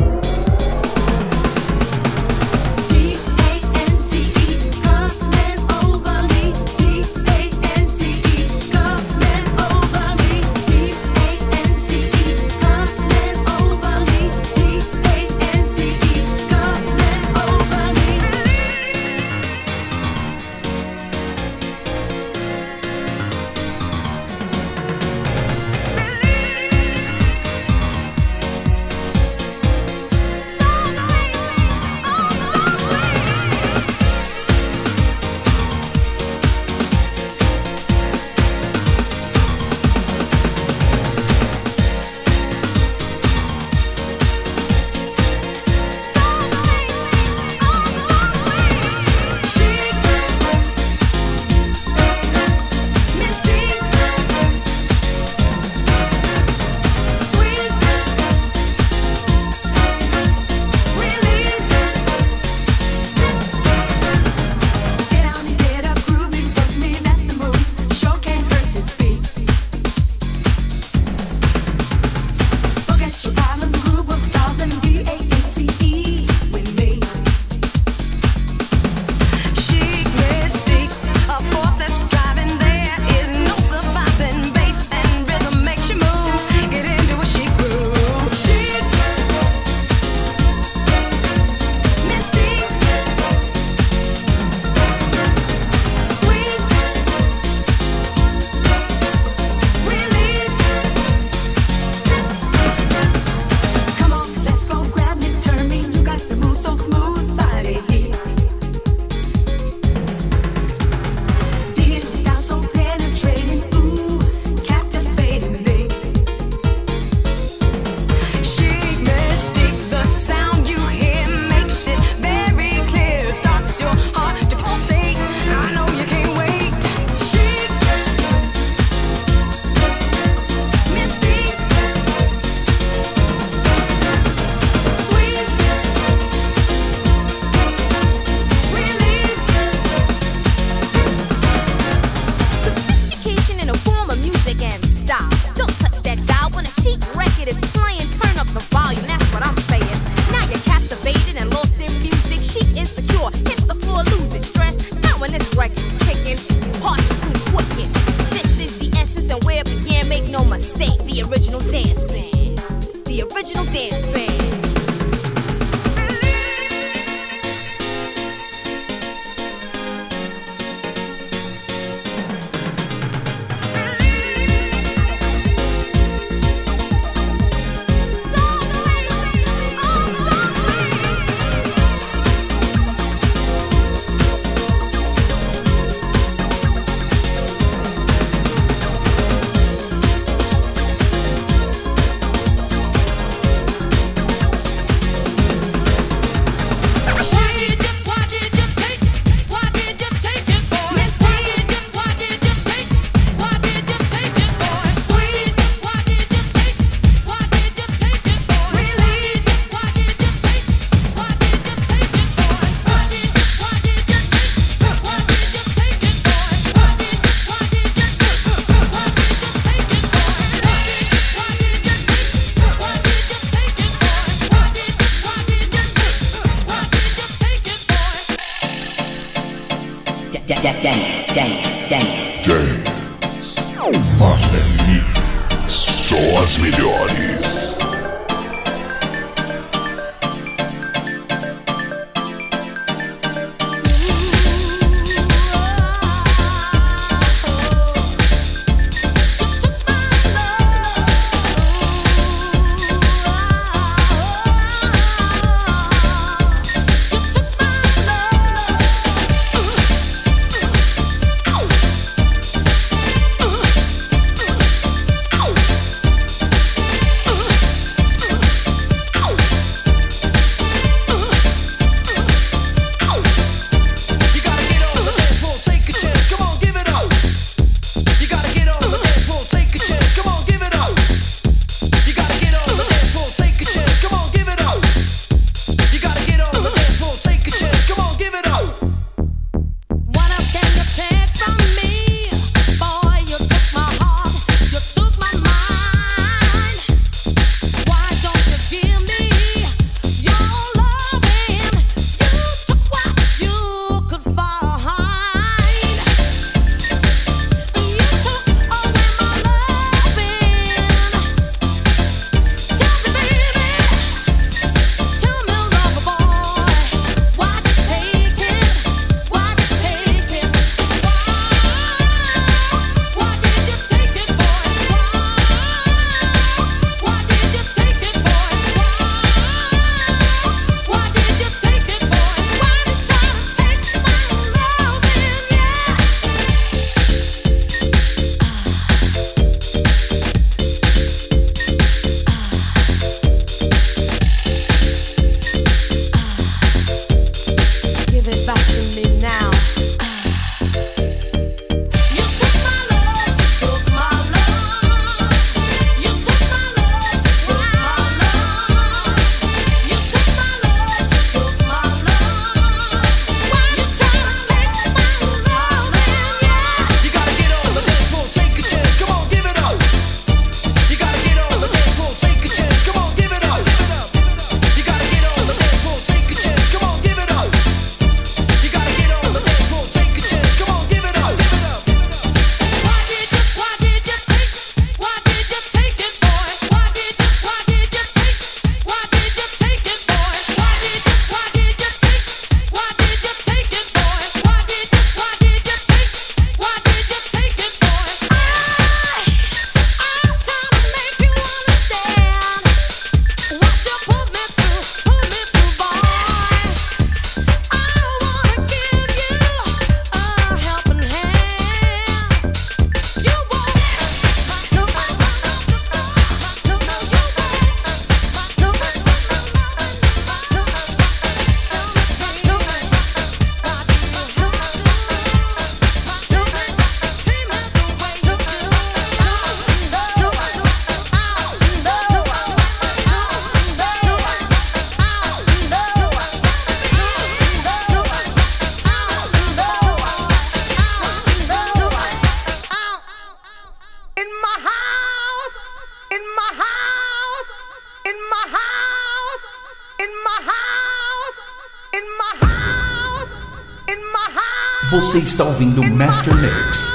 D A N C E, coming over me. D A N C E, coming over me. D A N C E, coming over me. D A N C E, coming over me. Danny, Danny, Danny. James. Master Mix. Só as melhores. Você está ouvindo Master Mix.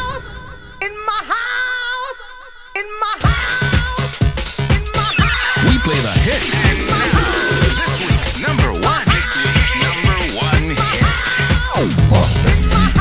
We play the hit. And now, this week's number one. This week's number one hit. Master Mix.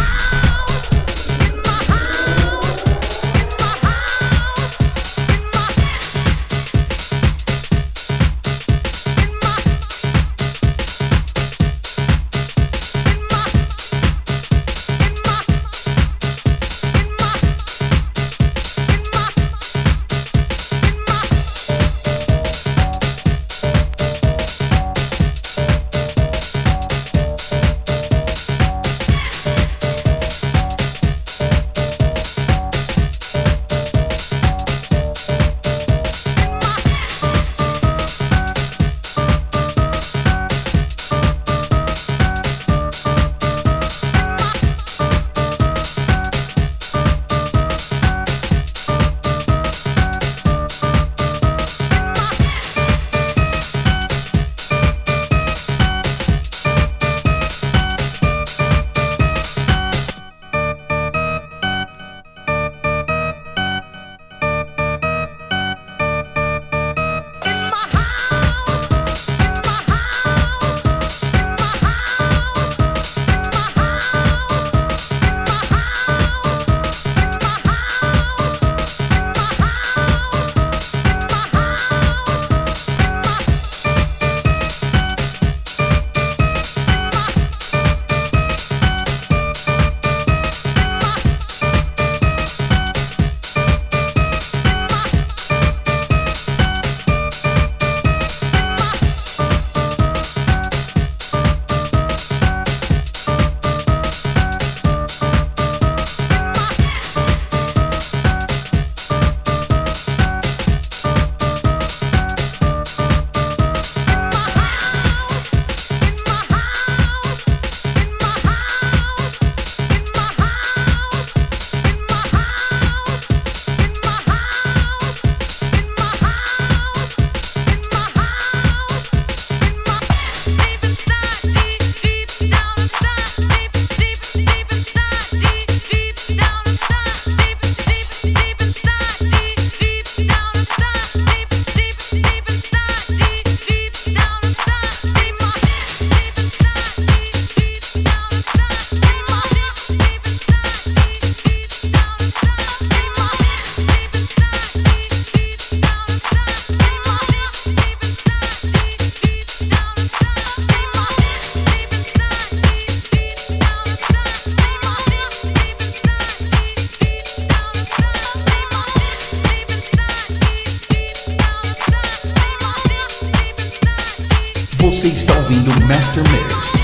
Master Mix.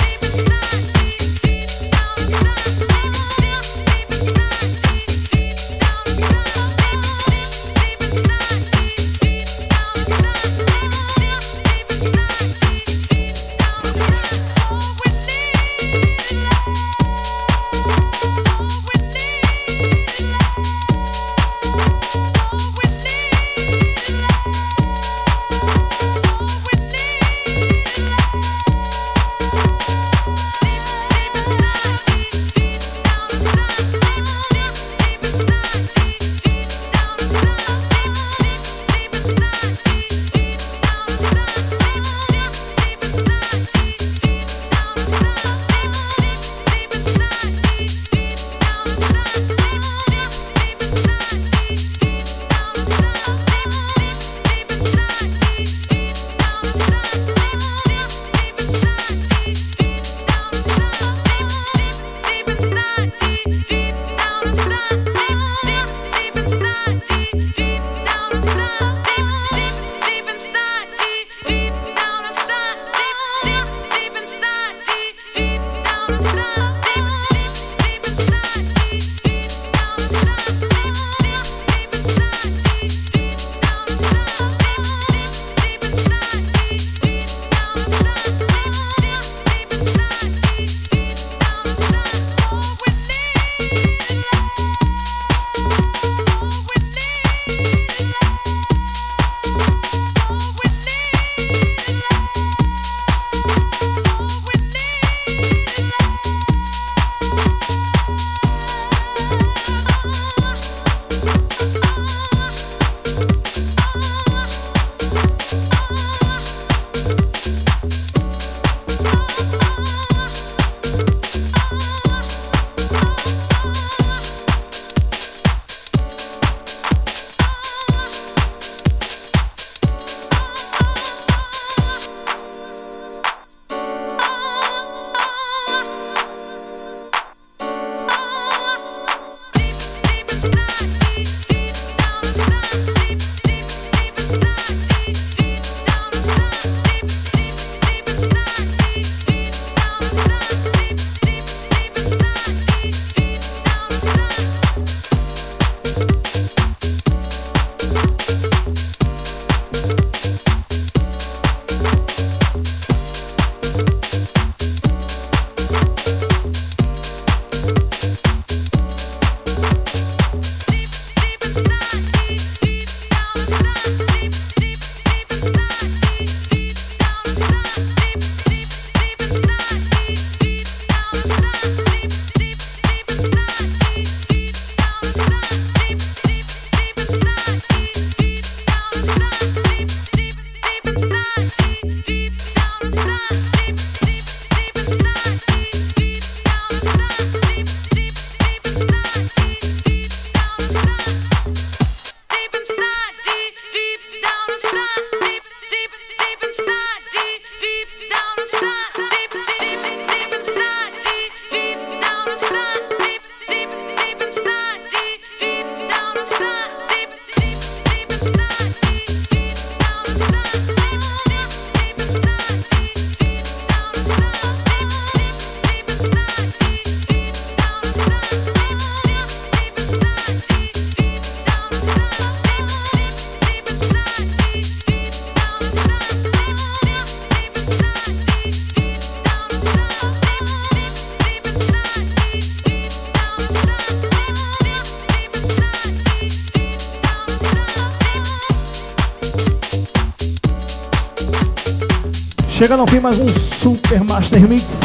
Chegando ao fim mais um Super Master Mix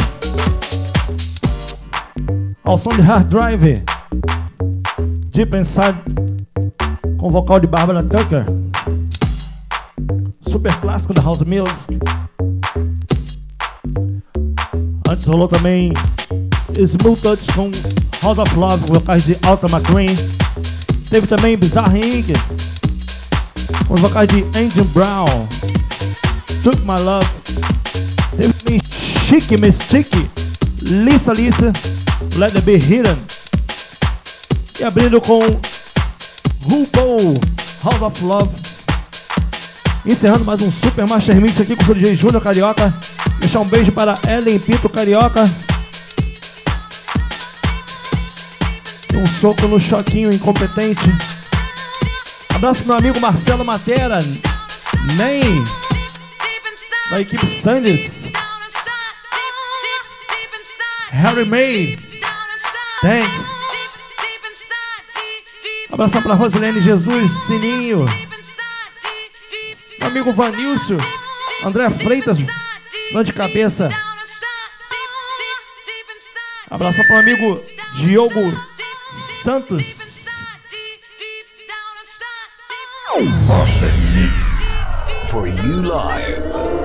ao som de Hard Drive, Deep Inside, com vocal de Barbara Tucker, super clássico da House Music. Antes rolou também Smooth Touch com House of Love, vocais de Alta McQueen. Teve também Bizarre Inc com os vocais de Angel Brown, Took My Love. Teve também Chic Mystique, Lisa Lisa, Let It Be Hidden. E abrindo com RuPaul, House of Love. Encerrando mais um Super Master Mix aqui com o D J Júnior Carioca Deixar um beijo para Ellen Pinto Carioca. Um soco no choquinho incompetente. Abraço pro meu amigo Marcelo Matera, nem da equipe Sanders. Harry May, thanks. Abração pra Rosilene Jesus, Sininho. Meu amigo Vanilson, André Freitas, dor de cabeça. Abração pro amigo Diogo Santos. Master Mix for you live.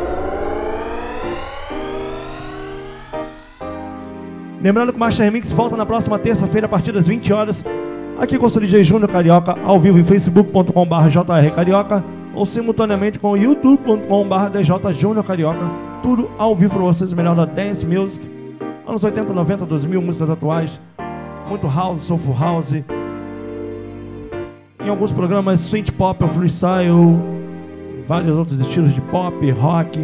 Lembrando que o Master Mix volta na próxima terça-feira a partir das vinte horas, aqui com o seu D J Júnior Carioca, ao vivo em facebook ponto com barra J R Carioca ou simultaneamente com youtube ponto com barra D J Júnior Carioca. Tudo ao vivo para vocês, o melhor da Dance Music, anos oitenta, noventa, dois mil, músicas atuais, muito house, soulful house. Em alguns programas, sweet pop, freestyle, vários outros estilos de pop, rock.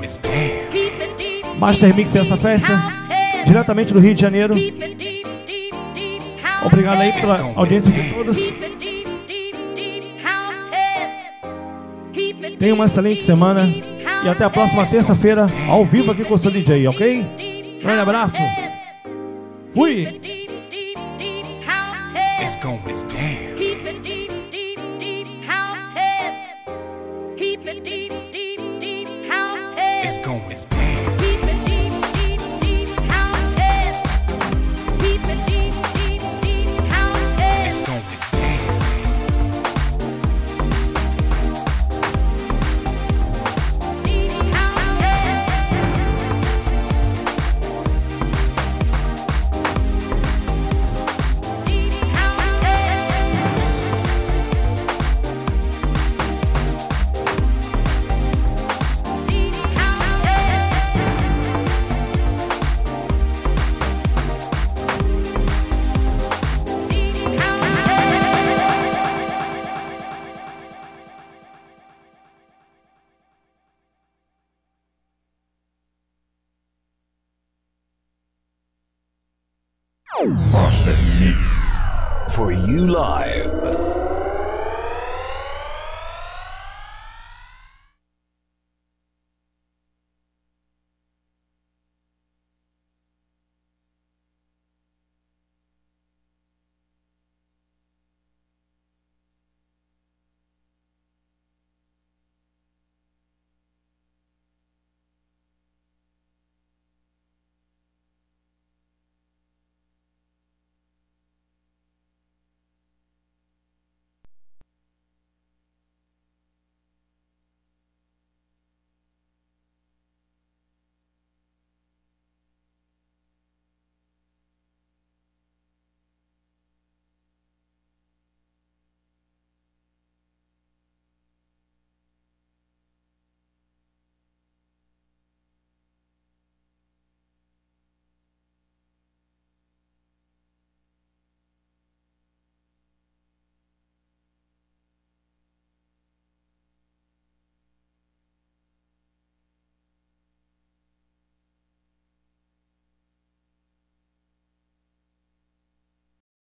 Master Mix é essa festa, diretamente do Rio de Janeiro. Obrigado aí pela audiência de todos. Tenha uma excelente semana e até a próxima terça-feira, ao vivo aqui com o seu D J, ok? Grande abraço. Fui! It's going down. Keep it deep, deep, deep, house head. Keep it deep, deep, deep, house head. It's going down. Keep it deep, deep, deep, house head. Keep it deep, deep, deep, house head. It's going Master Mix for you live.